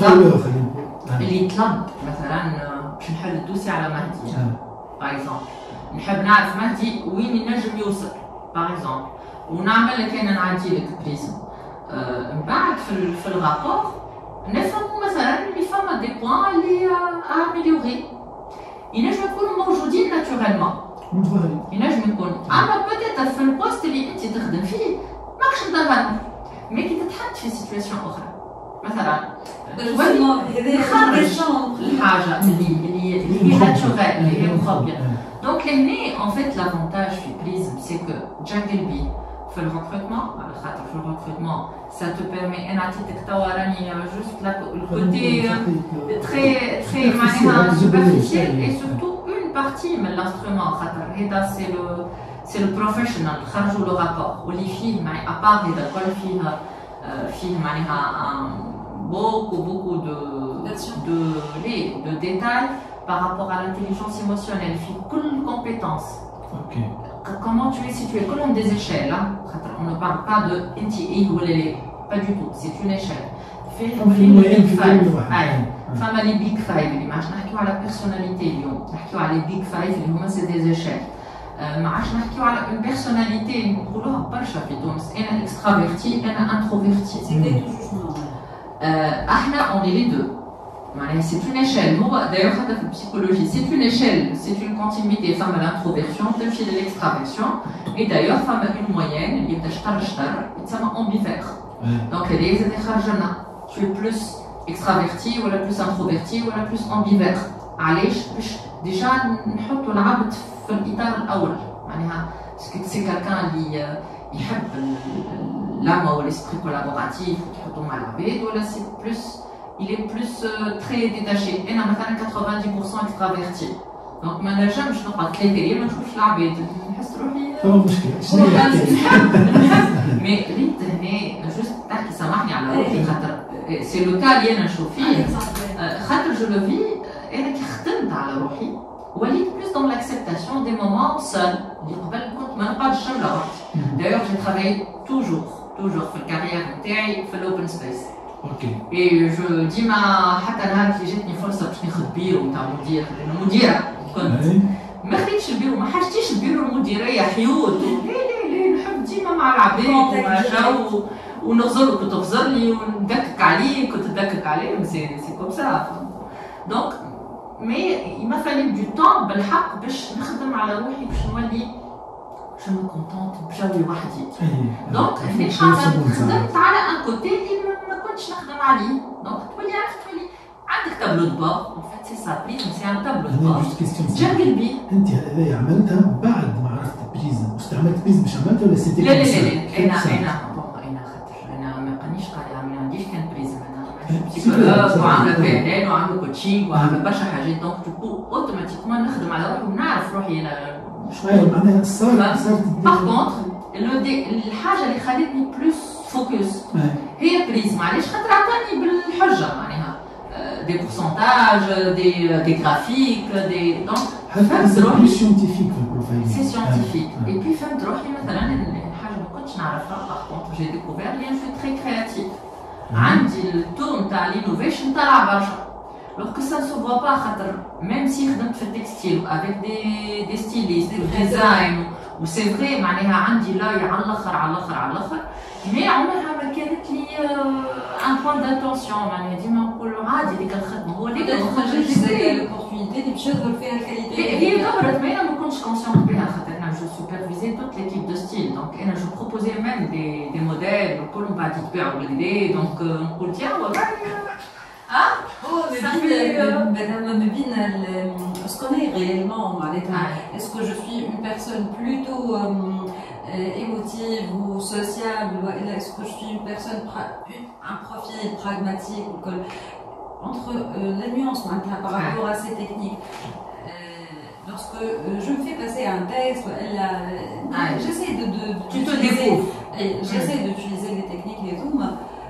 اللي يطلب مثلا باش نحل الدوسي على مهدي باغ اكزومبل نحب نعرف مهدي وين ينجم يوصل باغ اكزومبل ونعمل لك انا نعدي لك بريزم من بعد في في الرابور نفهموا مثلا اللي فما دي بوان اللي اميليوري ينجم يكونوا موجودين ناتوريلمون ينجم يكونوا اما بوتيتر في البوست اللي انت تخدم فيه ماكش مظهرهم مي كي تتحط في سيتواسيون اخرى مثلا خارج الحاجه اللي اللي اللي ناتوريل اللي هي مخبيه دونك لهنا ان فيت لافونتاج في بريزم سي كو جانجل بي في الريكروتمون على خاطر في الريكروتمون ça te permet انا عطيتك توا راني جوست الكوتي تري تري معناها سوبرفيسيال اي سورتو اون بارتي من الانسترومون خاطر هذا سي لو سي لو بروفيشنال خرجوا لو رابور واللي فيه معناها ابار هذا الكل فيه فيه معناها beaucoup beaucoup de de de, de détails par rapport à l'intelligence émotionnelle في كل compétence. Ok. Comment tu es situé comme des échelles hein? On ne parle pas de انت ايه ولا لا pas du tout c'est une échelle. في في big five اي فما لي big five اللي ما عادش نحكيو على personnalité اليوم نحكيو على big five اللي هما سي des échelles. ما عادش نحكيو على une personnalité نقولوها برشا في تونس انا اكسترافيرتي انا انتروفيرتي. احنا on est les deux. C'est une échelle. D'ailleurs, en psychologie, c'est une échelle, c'est une continuité. Femme à l'introversion, femme à l'extraversion. Et d'ailleurs, femme à une moyenne, il y a des ambivert. Donc, elle est tu es plus extraverti ou la plus introverti ou la plus ambivert. علاش باش ديجا نحطوا العبد في الاطار الاول معناها سي كالكان اللي يحب لما هو l'esprit collaboratif تحطوا مع العباد ولا سي بلوس il est plus euh, très détaché. انا مثلا quatre-vingt-dix pour cent extraverti. Donc ما نجمش نقعد ثلاثة ايام ما نشوفش العباد نحس روحي فما مشكل مي ريت هنا جوست تحكي سامحني على روحي خاطر سي لو كا اللي انا نشوف فيه خاطر جو لو في انا كي خدمت على روحي وليت بلوس دون لاكسبتاسيون دي مومون سول اللي قبل كنت ما نقعدش شامله وحدي. دايوغ جي ترافاي توجور توجور في الكارير نتاعي في الاوبن سبيس. اوكي. اي جو ديما حتى نهار اللي جاتني فرصه باش ناخذ بيرو نتاع مدير، لانه مديره كنت ما خديتش البيرو، ما حاجتيش البيرو المديريه حيوت، لا لا لا نحب ديما مع العباد ومع الجو ونغزر كنت تغزر لي وندكك عليك كنت تدكك عليه، سي سي كوم سا. دونك مي ما فالي دو طون بالحق باش نخدم على روحي باش نولي جو مو كونتونت بجوي وحدي. دونك في خاطر خدمت على ان كوتي اللي ما كنتش نخدم عليه. دونك تولي عرفت تولي عندك تابلو دو بور، اون فات سي سا بريزم سي ان تابلو دو بور جنقل بيه. انت هذايا عملتها بعد ما عرفت بريزم، واستعملت بريزم باش عملتها ولا سيتي؟ لا لا لا انا انا بون انا خاطر انا ما قانيش قاعده ما عنديش كان بريزم، انا بسيكولوج وعامله بي ان ال وعامله كوتشينغ وعامله برشا حاجات. دونك دوكو اوتوماتيكمون نخدم على روحي ونعرف روحي انا شويه معناها صار صارت. باغ كونتر الحاجه اللي خلتني بلوس فوكس هي بريزم، علاش خاطر عطاني بالحجه معناها دي بورسونتاج دي دي جرافيك دي. دونك فهمت روحي سيانتيفيك في البروفايل، سي سيانتيفيك. اي بي فهمت روحي مثلا حاجه ما كنتش نعرفها. باغ كونتر جي ديكوفير لي جو تري كرياتيف، عندي التو نتاع لينوفيشن طالع برشا. لو كو سا سو فوا با خاطر ميم سي خدمت في التكستيل افيك دي دي ستيليست ديزاين و سي فري معناها عندي لاي على الاخر على الاخر على الاخر، مي عمرها ما كانت لي ان بوان داتونسيون. معناها ديما نقولوا عادي ديك الخدمه هو اللي كان خرجت زي الاوبورتونيتي اللي باش يظهر فيها الكاليتي. هي ظهرت مي انا ما كنتش كونسيونت بها خاطر انا جو سوبرفيزي توت ليكيب دو ستيل. دونك انا جو بروبوزي ميم دي دي موديل كلهم بعد يتباعوا بالكدا. دونك نقول تيا والله Ah, oh, madame Mébine, est-ce qu'on est réellement, est-ce que je suis une personne plutôt euh, émotive ou sociable, est-ce que je suis une personne, un profil pragmatique, entre euh, la nuance par rapport à ces techniques. Euh, lorsque euh, je me fais passer un texte, ah, j'essaie de, de, de tu te découvres. J'essaie d'utiliser les techniques et tout.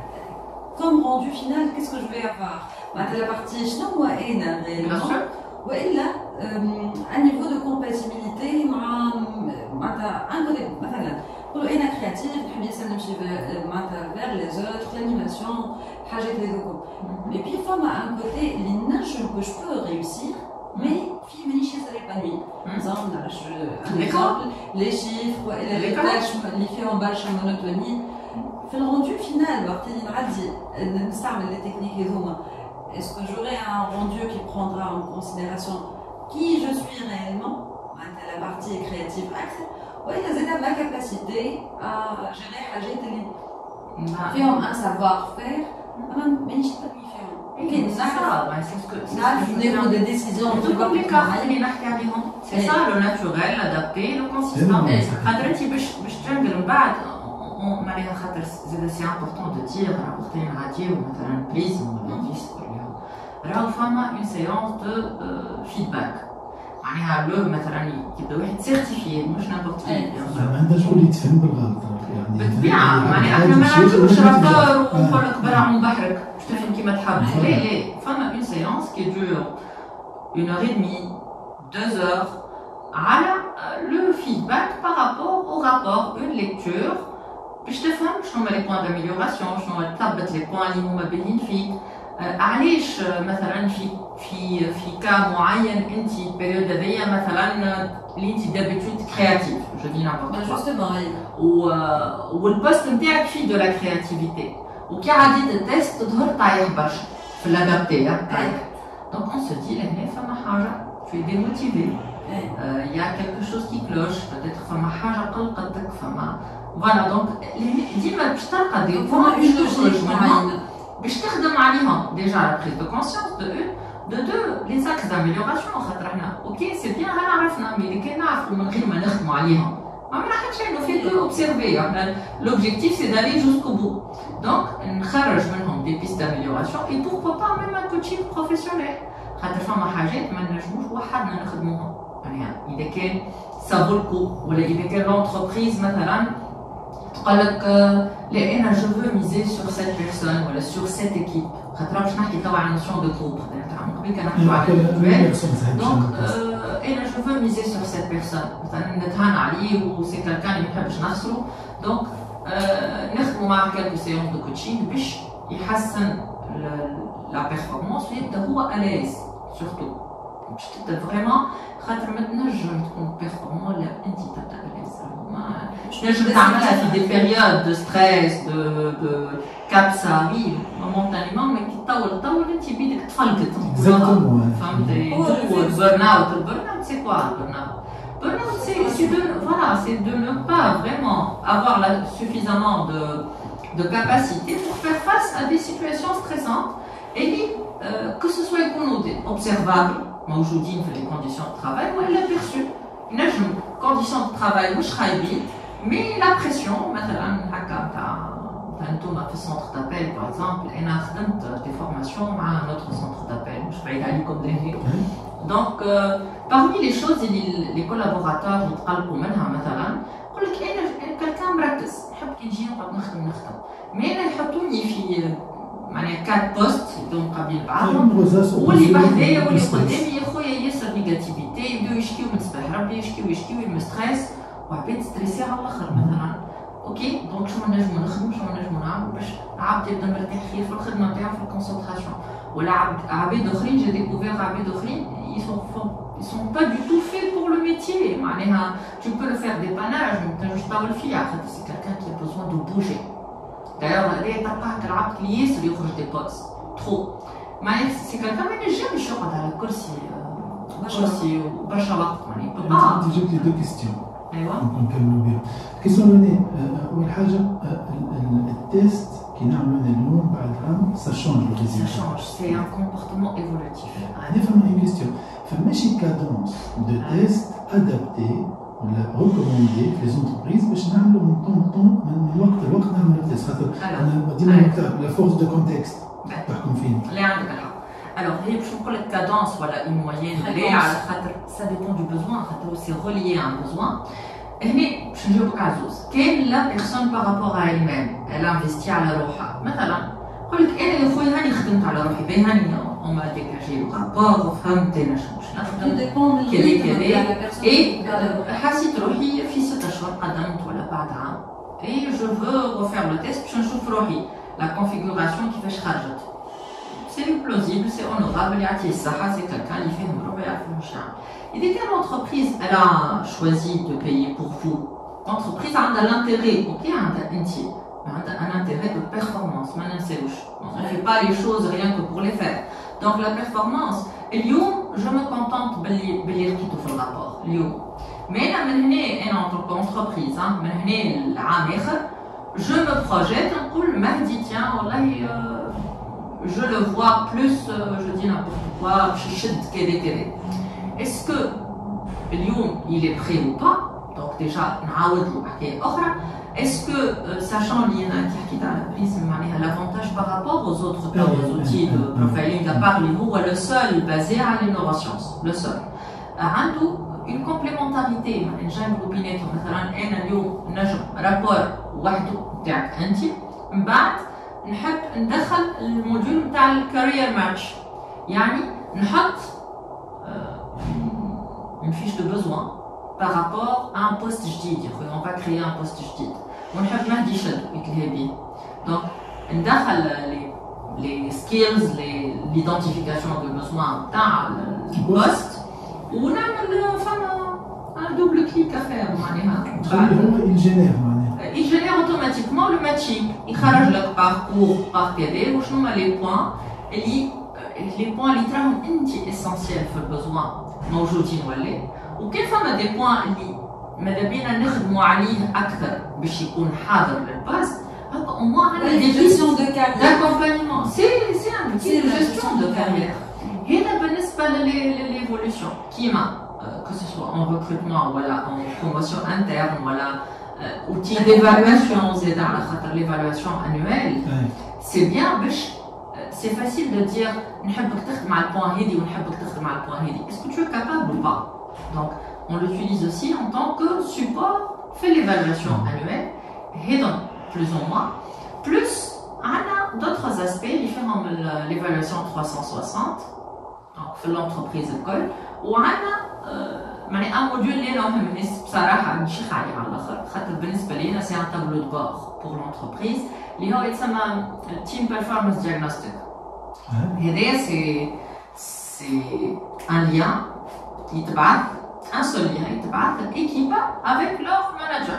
Comme rendu final, qu'est-ce que je vais avoir? La partie شنو هو أنا réellement وإلا un niveau de compatibilité مع معناتها un côté مثلا نقولوا أنا créative نحب ياسر نمشي معناتها vers les autres l'animation حاجات هذوكم. et puis فما un côté اللي نجم que je peux réussir mais فيه مانيش ياسر épanoui. نظام نعرفش un exemple les chiffres وإلا les tâches اللي فيهم برشا monotonie. في الرندو فينال وقت اللي نعدي نستعمل لي تكنيك هذوما est-ce que j'aurai un rendu qui prendra en considération qui je suis réellement معناتها la partie créative أكثر وإلا زادة ma capacité à gérer حاجات اللي فيهم un savoir faire أما مانيش تبني فيهم. كاين نعرف نديرو دي ديسيزيون دوك لي كارت اللي نحكي عليهم سي سا لو ناتوريل لادابتي لو كونسيستون. خاطر انت باش باش تجنقل من بعد معناها خاطر زاد سي امبورطون دو دير وقتين نعديو مثلا بريزم ولا ديسك راهو فما اون سيونس دو فيدباك معناها لو مثلا كيبدا واحد سيرتيفيي مش نابورت كي ما عندها شغل يتفهم بالغلط يعني بالطبيعه معناها احنا ما نعملوش رابور ونقول لك برا من بحرك باش تفهم كيما تحب. لا لا فما اون سيونس كي دور اون اور اي دمي deux heures على لو فيدباك بارابور او رابور اون ليكتور باش تفهم شنو هما لي بوان داميليوراسيون شنو تثبت لي بوان اللي هما باينين فيك. علاش مثلا في في في كا معين انت البيريود هذيا مثلا اللي انت دابيتود كرياتيف جو دي نابورت كوا والبوست نتاعك فيه دو لا كرياتيفيتي وكي عديت التيست تظهر طايح برشا في لادابتي تاعك. دونك اون سو دي لهنا فما حاجه tu es démotivé il y a quelque chose qui cloche peut-être فما حاجه قلقتك فما فوالا. دونك ديما باش تلقى دي بوان تخرج منهم باش تخدم عليهم ديجا لا بريز دو كونسيونس دو اون دو دو لي زاكس داميليوراسيون. خاطر حنا اوكي سي بيان هنا عرفنا مي اللي كان نعرفوا من غير ما نخدموا عليهم ما عملنا حتى شيء. نو في كو اوبسيرفي احنا لوبجيكتيف سي دالي جوسكو بو. دونك نخرج منهم دي بيست داميليوراسيون اي بوركوا با ميم ان كوتشينغ بروفيسيونيل خاطر فما حاجات ما نجموش وحدنا نخدموهم. يعني اذا كان سافو الكو ولا اذا كان لونتربريز مثلا قال لك لا انا جو فو ميزي سور سيت بيرسون ولا سور سيت ايكيب خاطر باش نحكي توا على نوسيون دو جروب تاع قبل كان نحكيو على الجروب دونك انا جو فو ميزي سور سيت بيرسون مثلا نتهان عليه وسي كالكان اللي ما نحبش نخسرو دونك نخدموا معاه كالكو سيونس دو كوتشينغ باش يحسن لا بيرفورمانس ويبدا هو اليز سورتو باش تبدا فريمون خاطر ما تنجم تكون بيرفورمون لا انت تبدا اليز تنجم تعملها في دي بيريود دو ستريس دو دو كابسا وي مومونتانيمون مي كي تطول تطول انت بيدك تفلقت فهمتي بيرن اوت البيرن اوت سي كوا البيرن اوت Burnout, c'est de, voilà, de ne pas vraiment avoir la, suffisamment de, de capacité pour faire face à des situations stressantes et euh, que ce soit observable, moi je vous dis les conditions de travail, ou elle l'a perçu. Une condition de travail, mais la pression, مثلا في centre d'appel par exemple, et a des formations à notre centre d'appel, je vais y aller comme des Donc, euh, parmi les choses, les, les collaborateurs qui يتقلقوا منها مثلا يقول لك انا كالكان مركز نحب كي نجي نقعد نخدم نخدم مي انا يحطوني في معناها كات بوست يدوم قبل بعضهم واللي بحذايا واللي قدامي يا خويا ياسر نيجاتيفيتي يبداو يشكيو من صباح ربي يشكيو يشكيو من ستريس وعباد ستريسي على الاخر مثلا اوكي دونك شنو نجمو نخدمو شنو نجمو نعملو باش العبد يبدا مرتاح خير في الخدمه نتاعو في الكونسونطراسيون ولا عباد اخرين جي ديكوفير عباد اخرين ils sont ils sont pas du tout faits pour le métier. Tu peux le faire dépannage, mais je parle de fille. C'est quelqu'un qui a besoin de bouger. D'ailleurs, les tapas que l'arabe client, c'est lui des postes. Trop. Mais c'est quelqu'un qui n'a jamais choisi dans la course. Course ou pas choisi. Il peut pas. J'ai les deux questions. أيوة. نكملوا بهم. كيسيون لوني أول حاجة التيست كي نعملوا اليوم بعد عام سا شونج لو ريزولتا. Ça change, c'est un comportement évolutif. نفهم une question. فماشي كادونس دو تيست أدابتي ولا ريكوموندي في لي زونتربريز باش نعملوا من طون طون من وقت لوقت نعملوا تيست خاطر أنا ديما نكتب لا فورس دو كونتكست تحكم فينا. اللي عندك الحق. Alors, il y a une cadence, voilà, une moyenne, ça dépend du besoin, c'est relié à un besoin. Et je ne sais pas quelle est la personne par rapport à elle-même, elle investit à la roha. Maintenant, je dis que je suis allée à la roha, on m'a dégagé le rapport, فهمت أنا شو شنو كذا كذا. Et حسيت روحي في ستة أشهر قدمت ولا بعد عام. Et je veux refaire le test باش نشوف روحي la configuration كيفاش خرجت. C'est plausible, c'est honorable, c'est quelqu'un qui fait un travail à faire. Et dès qu'une entreprise elle a choisi de payer pour vous, l'entreprise a l'intérêt, ok, un intérêt de performance. On ne fait pas les choses rien que pour les faire. Donc la performance, et je me contente de lire qui tout fait le rapport. Mais là, en tant qu'entreprise, je me projette, je me dis, tiens, je le vois plus, je dis n'importe quoi, est-ce que Lyon il est prêt ou pas? Donc déjà, est-ce que sachant l'avantage par rapport aux autres outils de profiling à part l'I V O, le seul basé à l'innovation, le seul. Une complémentarité, j'aime l'opinion, un rapport بعد نحب ندخل الموديول نتاع الكارير ماتش يعني نحط une fiche de besoin par rapport à un poste جديد on va créer un poste جديد ونحب مهدي شد يكلها donc ندخل les les skills l'identification de besoin تاع البوست ونعمل فما un double clic à faire معناها هو الجينير معناها il génère automatiquement le matching. Il خرج لك parcours par كذا وشنو هما les points اللي les points اللي تراهم انت essentiels في البزوان موجودين ولا وكيف فما دي points اللي ماذا بينا نخدموا عليه اكثر باش يكون حاضر للباست هكا au moins عندنا des gestions de carrière d'accompagnement c'est c'est un outil de gestion de carrière. هذا بالنسبة للévolution كيما que ce soit en recrutement voilà en promotion interne voilà outil d'évaluation l'évaluation annuelle c'est bien c'est facile de dire نحبك تخدم على البوان هذي ونحبك تخدم على البوان هذي est-ce que tu es capable ou pas donc on l'utilise aussi en tant que support fait l'évaluation annuelle هذون plus ou moins plus on a d'autres aspects différents de l'évaluation trois cent soixante donc في l'entreprise الكل وعندنا يعني un module اللي مهم بالنسبه بصراحه ماشي خالي على الاخر خاطر بالنسبه لينا سي ان تابلو دو بور pour l'entreprise اللي هو يتسمى team performance diagnostic. هذايا سي سي ان لien يتبعث un seul lien يتبعث l'équipe avec leur manager.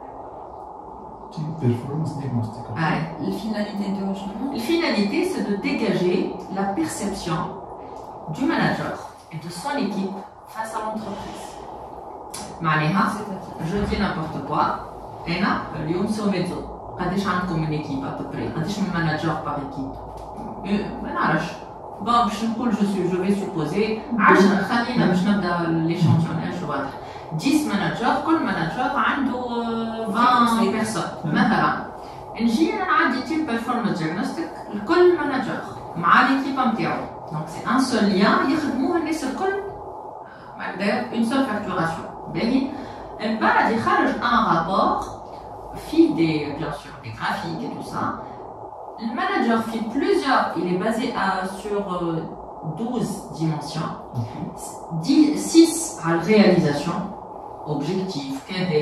Team performance diagnostic. La finalité de La finalité, c'est de dégager la perception du manager et de son équipe face à l'entreprise. معناها je dis n'importe quoi. أنا اليوم سوميتو قداش عندكم من équipe à peu près قداش من manager par équipe ما نعرفش bon باش نقول je suis je vais supposer عشرة خلينا باش نبدا l'échantillonnage واضح dix managers كل manager عنده vingt personnes مثلا نجي انا عندي تيم performance diagnostic لكل manager مع l'équipe نتاعو donc c'est un seul lien يخدموه الناس الكل معناتها une seule facturation باهي من بعد يخرج un rapport فيه des bien sûr des graphiques et tout ça. Le manager fait plusieurs, il est basé à, sur douze dimensions, six à la réalisation, objectif,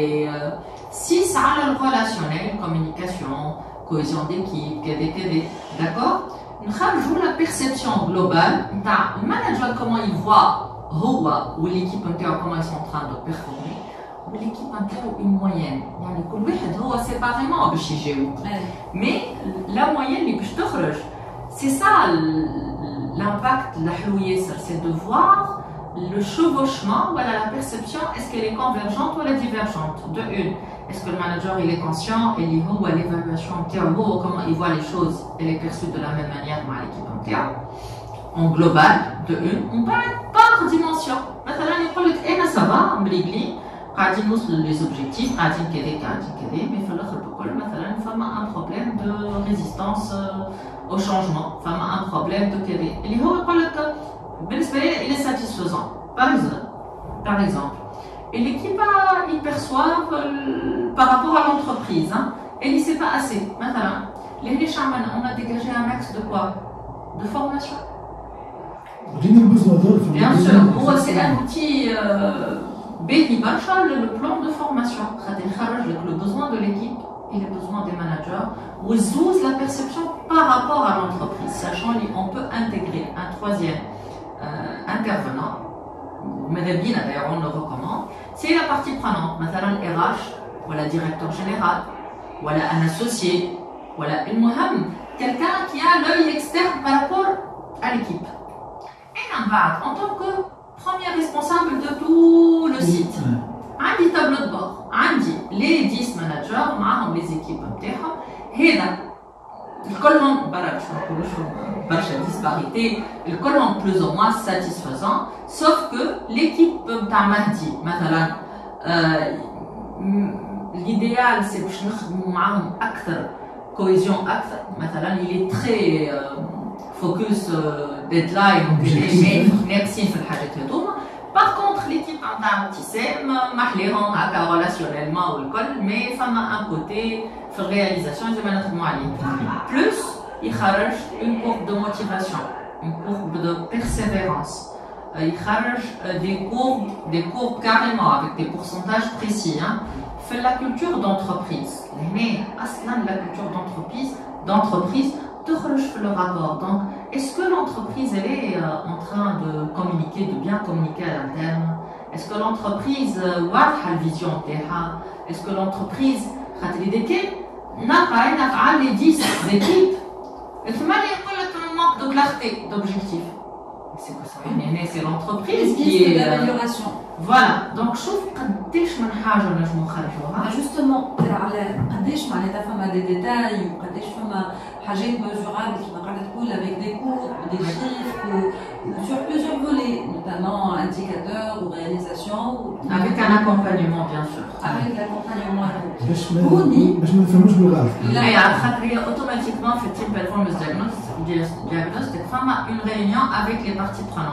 six à le relationnel, communication, cohésion d'équipe, d'accord? Nous avons la perception globale, le manager comment il voit, ou l'équipe comment ils sont en train de performer. L'équipe interne une moyenne. يعني كل واحد هو séparément باش يجاوب. Mais la moyenne اللي باش تخرج c'est ça l'impact الحلو ياسر c'est de voir le chevauchement voilà la perception est-ce qu'elle est convergente ou divergente de une est-ce que le manager il est conscient et اللي هو l'évaluation نتاعو هو comment il voit les choses elle est perçue de la même manière مع l'équipe نتاعو en global de une on parle par dimension مثلا يقول لك انا ça va مريقلي قاعدين نوصلوا لي اوبجيكتيف قاعدين كذا قاعدين كذا مي في الاخر بكل مثلا فما ان بروبليم دو ريزيستانس او شانجمون فما ان بروبليم دو كذا اللي هو يقول لك بالنسبه لي il est satisfaisant par exemple par exemple et l'équipe il perçoit par rapport à l'entreprise hein et il c'est pas assez مثلا اللي هنا شعمنا on a dégagé un axe de quoi de formation bien sûr هو c'est un outil باهي برشا le plan de formation خاطر يخرج لك le besoin de l'équipe et les besoins des managers ويزوز la perception par rapport à l'entreprise sachant qu'on peut intégrer un troisième euh, intervenant ماذا بينا d'ailleurs on le recommande c'est la partie prenante مثلا R H ولا directeur général ولا un associé ولا المهم quelqu'un qui a l'œil externe par rapport à l'équipe et en بعد en tant que premier responsable de tout le site. عندي tableau de bord. عندي les dix managers معاهم les équipes نتاعهم. هذا الكلهم برا باش ما نقولوش برشا disparité. الكلهم plus ou moins satisfaisant. Sauf que l'équipe نتاع مهدي مثلا l'idéal c'est باش نخدموا معاهم أكثر cohésion أكثر. مثلا il est très focus deadline ناقصين في الحاجات هذوما باغ كونتر ليكيب نتاع ابتسام محليهم هكا ريلاسيونيلمون والكل مي فما ان كوتي في الرياليزاسيون زي ما نخدموا عليه بلوس يخرج اون كورب دو موتيفاسيون اون كورب دو بيرسيفيرونس يخرج دي كورب دي كورب كاريمون افيك دي بورسونتاج بريسي في لا كولتور دونتربريز هنا اصلا لا كولتور دونتربريز دونتربريز تخرج في le rapport. Donc, est-ce que l'entreprise elle est euh, en train de communiquer, de bien communiquer à l'interne? Est-ce que l'entreprise واضحة الفيزيون تاعها؟ Est-ce que l'entreprise خاطر يديك نقع نفعل les dix équipes ثم اللي يقول لك manque de clarté d'objectif. C'est quoi ça? هنا c'est l'entreprise qui est l'amélioration. Voilà. Donc شوف قداش من حاجة نجمو نخرجوها. Justement على قداش معناتها فما دي ديتاي وقداش فما حاجات mesurable كيما قاعدة تقول avec des cours, des chiffres ou sur plusieurs volets, notamment indicateurs ou réalisation. Avec un accompagnement bien sûr. Avec l'accompagnement. باش ما نفهموش بالغلط. لا يا خاطر هي اوتوماتيكمون في التيم بيرفورمانس دياغنوستيك فما une réunion avec les parties prenantes.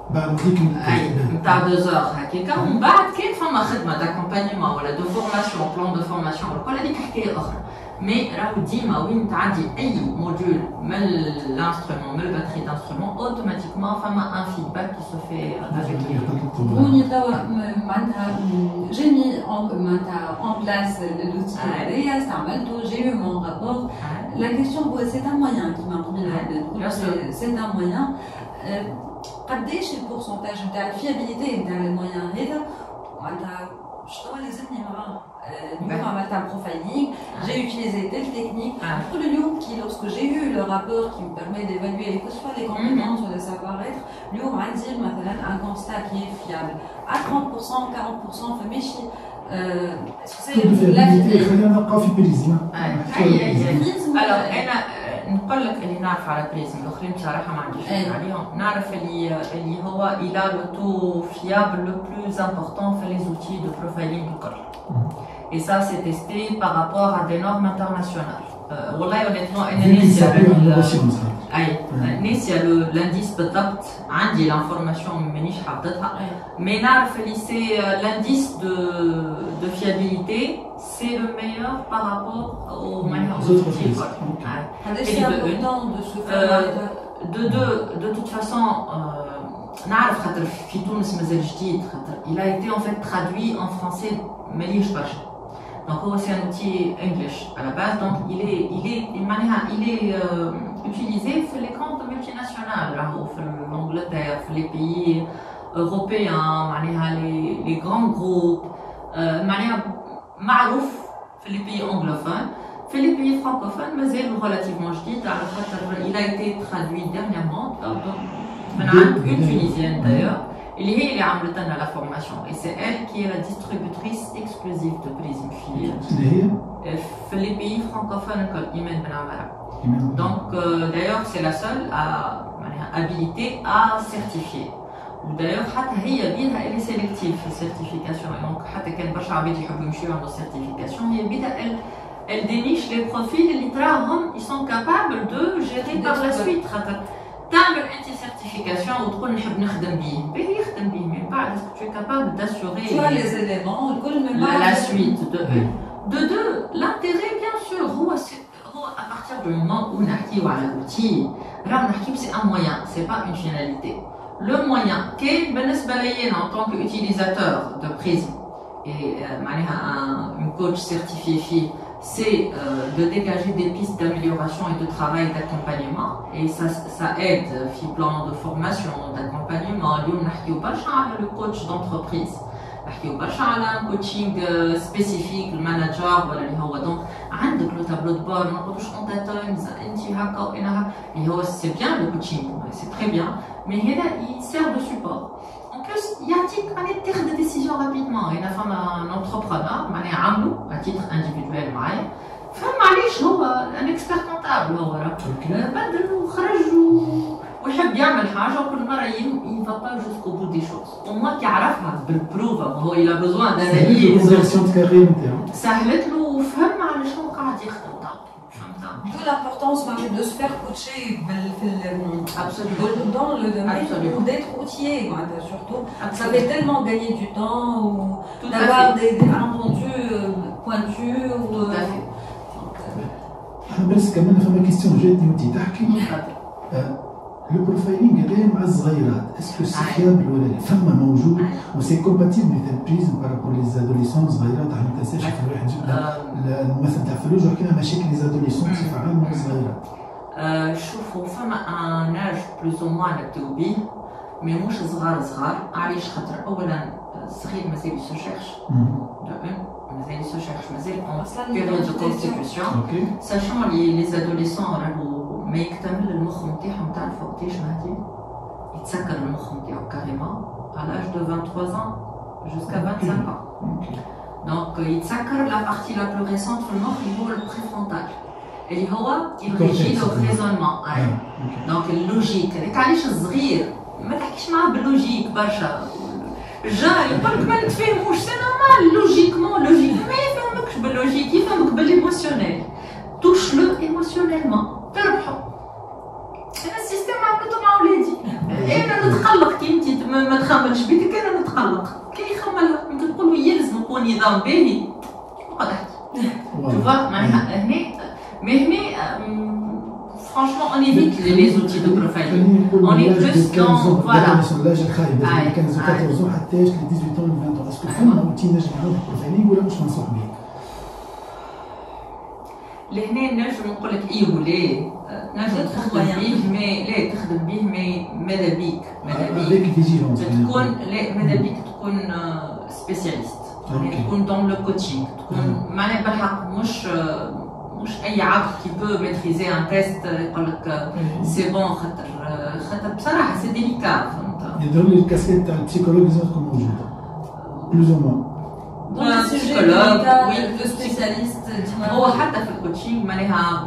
بعد هذيك اي نتاع دو زور هكاكا ومن بعد كاين فما خدمه داكومبانيمون ولا دو فورماسيون بلان دو فورماسيون الكل هذيك حكايه اخرى. مي راهو ديما وين تعدي اي موديول من الانسترومون من الباتري دانسترومون اوتوماتيكمون فما ان فيدباك كي سو في افيك هوني توا معناتها جيني معناتها اون بلاس لوتي هذايا استعملته جي يو مون رابور. لا كيستيون هو سي ان مويان كيما قلنا سي ان مويان. قداش البورسونتاج نتاع الفيابيليتي نتاع المويان هذا معناتها شنو لازمني معاه؟ اليوم عملت un profiling, j'ai utilisé telle technique. Pour le Lyon, qui, lorsque j'ai eu le rapport qui me permet d'évaluer que ce soit les compétences ou le savoir-être, Lyon m'a dit maintenant un constat qui est fiable. À trente pour cent, quarante pour cent, فماشي la خلينا نبقاو في بريزم. alors انا نقول لك اللي نعرف على بريزم الاخرين بصراحه ما عنديش فكره عليهم. نعرف اللي اللي هو الى لو تو فيابل لو بلوز امبورطون في لي زوتي دو بروفايلينغ الكل. Et ça, c'est testé par rapport à des normes internationales. Euh, والله honnêtement, أنا ناسية أي ناسية l'indice بالضبط. عندي l'information مانيش حافظتها. Mais نعرف اللي c'est l'indice de de fiabilité, c'est le meilleur par rapport aux معناها aux outils. هذا c'est important de se faire. De deux, de toute façon. نعرف خاطر في تونس مازال جديد خاطر il a été en fait traduit en français ماليش برشا. Donc c'est un outil English à la base, donc il est, il est, il est euh, utilisé dans les grandes multinationales, dans l'Angleterre, dans les pays européens, les, les grands groupes, معروف dans les pays anglophones. Dans les pays francophones, mais c'est relativement jadid. Il a été traduit dernièrement, une Tunisienne d'ailleurs. اللي هي اللي عملت لنا لا فورماسيون اي سي ال كي لا ديستريبيوتريس اكسكلوزيف دو بريزم في في لي بيي فرانكوفون الكل ايمان بن عماره. دونك دايوغ سي لا سول معناها ابيليتي ا سيرتيفيي. ودايوغ حتى هي بيدها اللي سيليكتيف في السيرتيفيكاسيون. دونك حتى كان برشا عباد يحبوا يمشيو يعملوا السيرتيفيكاسيون هي بيدها ال elle déniche les profils اللي تراهم ils sont capables de gérer par la suite. خاطر تعمل انت سيرتيفيكاسيون وتقول نحب نخدم بيه، باهي يخدم بيه من بعد اسكو tu es capable d'assurer tu as les éléments الكل من بعد la suite de un. De deux, l'intérêt bien sûr هو هو à partir du moment où نحكيو على outil راهو نحكيو c'est un moyen, c'est pas une finalité. Le moyen كاين بالنسبة لي أنا en tant qu'utilisateur de Prism et معناها un coach certifié فيه c'est euh, de dégager des pistes d'amélioration et de travail d'accompagnement et ça, ça aide في plan de formation, d'accompagnement. اليوم نحكيو برشا على le coach d'entreprise، نحكيو برشا على coaching spécifique المانجر ولا اللي هو دونك عندك لو تابلو دو بور ما نقولوش اون تاتونز انت هكا وانا هكا اللي هو سي بيان لو coaching سي تري بيان مي هنا يسير دو سوبور. plus يعطيك معناها تاخذ ديسيجن رابيدمون. انا فما ان انتربرونور معناها عملو اتيتر انديفيدوال معايا فمعليش هو ان اكسبير كونتابل هو راه بدل وخرج ويحب يعمل حاجه وكل مره يفا با جوسكو بو دي شوز وما كيعرفها بالبروفا هو الى بوزوان داناليز سهلت له وفهم على شنو قاعد يخدم. D'où l'importance de se faire coacher dans le domaine ou d'être outillé, surtout. Ça fait tellement gagner du temps ou d'avoir des malentendus pointus. Tout à fait. بس كمان فما كيستيون جاتني وانت تحكي لو بروفايلينغ هذا مع الصغيرات اسكو سي فيابل ولا لا؟ فما موجود وسي كومباتيبل مثل بريزم بارابور لي زادوليسون صغيرات راح ما تنساش في واحد المثل تاع فلوس وحكينا مشاكل لي زادوليسون بصفه عامه والصغيرات. شوفوا فما ان اج بلوز او موان نبداو بيه مي موش صغار صغار. علاش؟ خاطر اولا الصغير مازال يسو شيرش دو اون مازال يسو شيرش مازال اون بيريود دو كونستيتيوسيون ساشون لي لي زادوليسون راهو ما يكتمل المخ نتاعهم. تعرفوا قداش مهدي يتسكر المخ نتاعو كاريمون على لاج دو vingt-trois ans jusqu'à vingt-cinq ans. دونك يتسكر لا بارتي لا بلو ريسونت في المخ اللي هو البريفرونتال اللي هو يريجي لو ريزونمون. دونك اللوجيك هذاك علاش الصغير ما تحكيش معاه باللوجيك برشا. الجار يقول لك ما نتفاهموش سي نورمال لوجيكمون لوجيك ما يفهمكش باللوجيك يفهمك بالايموسيونيل. توش لو ايموسيونيلمون تربحوا. انا السيستم عملته مع ولادي انا نتقلق كي انت ما تخممش بيك انا نتقلق كي يخمم يمكن تقول له يلزم يكون نظام باهي نقعد احكي شوف معناها هنا مي هنا franchement on évite les outils de profiling on est plus dans voilà l'âge الخايب كان quatorze ans حتى ل dix-huit ans vingt ans اسكو فما اوتي نجم نعملوا بروفايلينغ ولا مش منصوح به لهنا نجم نقول لك ايه ولا نجم تخدم به مي لا تخدم به مي ماذا بيك ماذا بيك تكون لا ماذا بيك تكون سبيسياليست تكون دون لو كوتشينغ تكون معناها بالحق مش مش اي عبد كي بو ميتريزي ان تيست يقول لك سي بون خاطر خاطر بصراحه سي ديليكا فهمت يضرب لي الكاسكيت تاع البسيكولوج لازم تكون موجوده بلوز او موان Donc, le psychologue, le spécialiste, هو حتى في الكوتشينغ معناها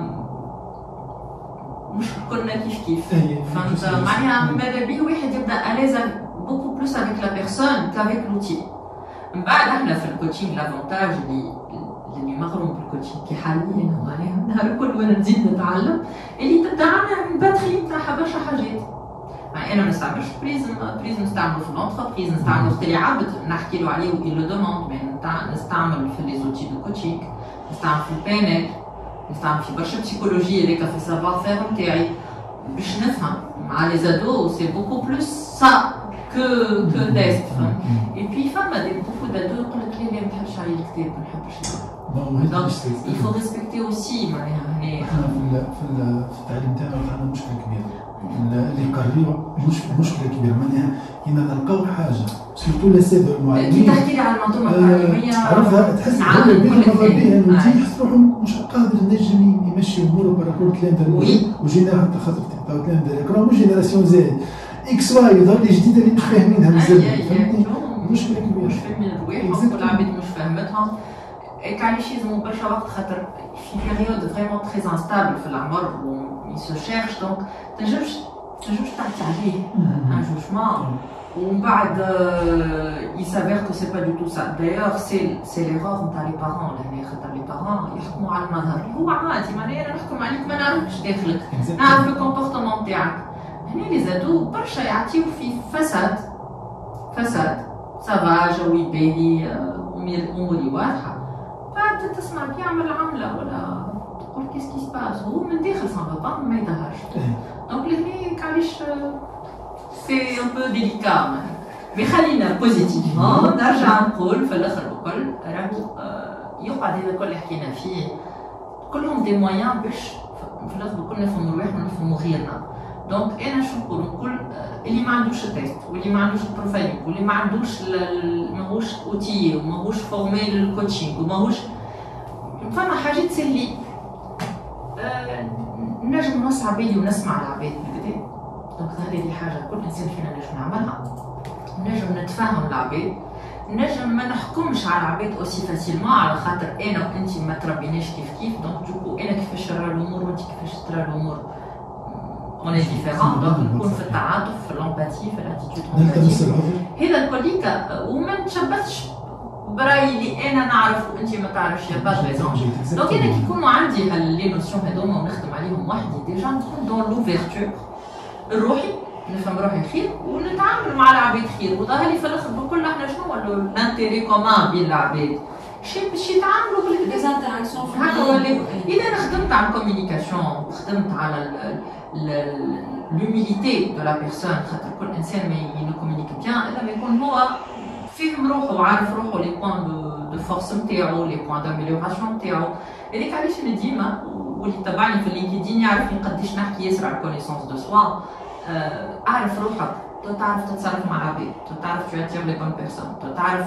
مش كلنا كيف كيف فهمت معناها ماذا بيه واحد يبدا اليز بوكو بلوس افيك لا بيرسون كافيك لوتي من بعد احنا في الكوتشينغ لافونتاج اللي اللي مغروم بالكوتشينغ كي حاليا معناها النهار الكل وانا نزيد نتعلم اللي تبدا عندنا باتري نتاعها برشا حاجات يعني انا ما نستعملش بريزم بريزم نستعملو في لونتربريز نستعملو وقت اللي عبد نحكي له عليه وإل لو دوموند مي نستعمل في لي زوتي دو كوتشينغ نستعمل في البانل نستعمل في برشا بسيكولوجي هذاك في السافوار فير نتاعي باش نفهم مع لي زادو سي بوكو بلوس سا كو كو تيست اي بي فما دي بوكو دادو يقول لك لا ما نحبش عليه الكتاب ما نحبش دونك il faut respecter aussi معناها هنا في التعليم تاعنا عندنا مشكله كبيره اللي يقريو مش مشكله كبيره معناها هنا نلقاو حاجه سيرتو الاساتذه المعلمين كي تحكي لي على المنظومه التعليميه عرفها تحس بها بها تحس روحهم مش قادر نجم يمشي اموره بارابور تلامذه وجينا حتى خاطر تاع تلامذه راه مش جينيراسيون زاد اكس واي يظهر لي جديده اللي مش فاهمينها مازال فهمتني مشكله كبيره مش فاهمين الرواح والعباد مش فاهمتهم علاش يلزموا برشا وقت خاطر في بيريود فريمون تري انستابل في العمر و il se cherche donc تنجمش تنجمش تعطي عليه ان جوجمون ومن بعد il s'avère que c'est pas du tout ça d'ailleurs c'est c'est l'erreur نتاع لي بارون لهنا خاطر لي بارون يحكموا على المظهر هو عادي معناها انا نحكم عليك ما نعرفش داخلك نعرف الكومبورتمون تاعك هنا لي زادو برشا يعطيو في فساد فساد سافا جوي باهي اموري واضحه بعد تسمع يعمل عمله ولا تقول كيس كي سباس هو من داخل سان با ما يظهرش دونك لهنا علاش سي ان بو ديليكا مي خلينا بوزيتيفمون نرجع نقول في الاخر الكل راهو يقعد هذا الكل اللي حكينا فيه كلهم دي مويان باش في الاخر كلنا نفهموا رواحنا ونفهموا غيرنا دونك انا شو نقول نقول اللي ما عندوش التيست واللي ما عندوش البروفايلينغ واللي ما عندوش ماهوش اوتيي وماهوش فورمي للكوتشينغ وماهوش فما حاجات سهلين أه نجم نوسع بالي ونسمع العباد هكذا دونك هذه حاجه كل انسان فينا نجم نعملها نجم نتفاهم العباد نجم ما نحكمش على العباد اوسي فاسيلمون على خاطر انا وانت ما تربيناش كيف كيف دونك دوكو انا كيفاش نرى الامور وانت كيفاش ترى الامور on est différent دونك نكون في التعاطف في الامباتي في الاتيتود هذا الكوليكا وما نتشبثش برايي اللي انا نعرف وانت ما تعرفش يا با ريزون دونك انا كي يكونوا عندي لي نوسيون هذوما ونخدم عليهم وحدي ديجا نكون دون لوفيرتور الروحي نفهم روحي خير ونتعامل مع العباد خير وظهر لي في الاخر بكل احنا شنو هو الانتيري كومان بين العباد شي باش يتعاملوا بالانتراكسيون هكا اذا انا خدمت على الكوميونيكاسيون خدمت على l'humilité de la personne خاطر كل انسان ما يكومونيك بيان الا ما يكون هو فهم روحه وعارف روحه لي بوين دو دو فورس نتاعو لي بوين داميليوراسيون نتاعو هذيك علاش انا ديما واللي تبعني في اللينكدين يعرفني قداش نحكي ياسر على الكونيسونس دو سوا اعرف روحك تعرف تتصرف مع العباد تعرف تو اتير لي بون بيرسون تعرف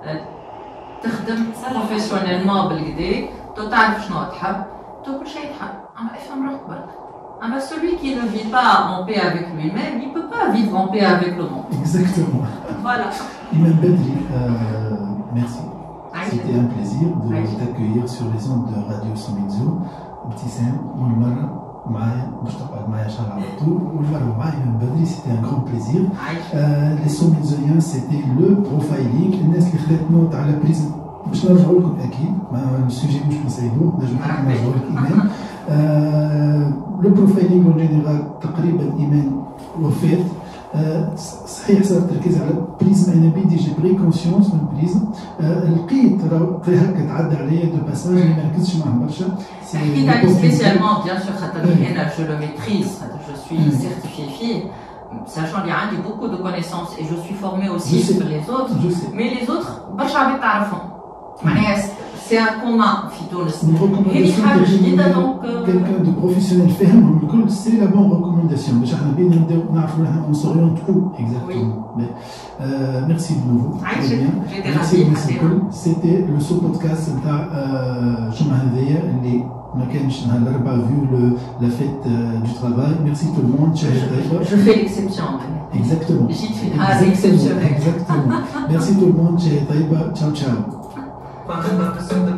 تخدم بروفيسيونيلمون بالكدا تعرف شنو تحب كل شيء تحب اما افهم روحك برك Ah ben celui qui ne vit pas en paix avec lui-même, il ne peut pas vivre en paix avec le monde. Exactement. Voilà. Imam Bedri, euh, merci. C'était un plaisir de t'accueillir sur les ondes de Radio Somizo. Ibtissam, والمرة معايا باش تقعد معايا ان شاء الله على طول والمرة معايا إمام بدري c'était un grand plaisir. Euh, les Somizoiens c'était le profiling. الناس اللي خدات نوت على بريزم باش نرجعوا لكم اكيد ما السوجي مش نسيبوه نجم نرجعوا لك إمام. لو بروفايلينغ اون جينيرال تقريبا ايمان وفات صحيح صار التركيز على بريزم انا بي دي جي بري كونسيونس من بريزم لقيت راه هكا تعدى عليا دو باساج ما ركزتش معاهم برشا حكيت عليه سبيسيالمون بيان سور خاطر انا جو لو ميتريز خاطر جو سوي سيرتيفيي فيه sachant qu'il y a beaucoup de connaissances et je suis formée aussi je sur sais. les autres mais les autres برشا عباد تعرفهم معناها c'est un commun في تونس هذه حاجه جديده دونك quelqu'un de professionnel فاهمهم الكل سي لا بون ريكومونداسيون باش احنا بينا نبداو نعرفوا احنا اون سوريونت او اكزاكتومون ميرسي دو نوفو ميرسي الكل سيتي لو سو بودكاست نتاع الجمعه هذيا اللي ما كانش نهار الاربعاء فيو لا فيت دو ترافاي ميرسي تو الموند شهر طيبه جو في ليكسيبسيون اكزاكتومون جيت في نهار اكسبسيونيل اكزاكتومون ميرسي تو الموند شهر طيبه تشاو تشاو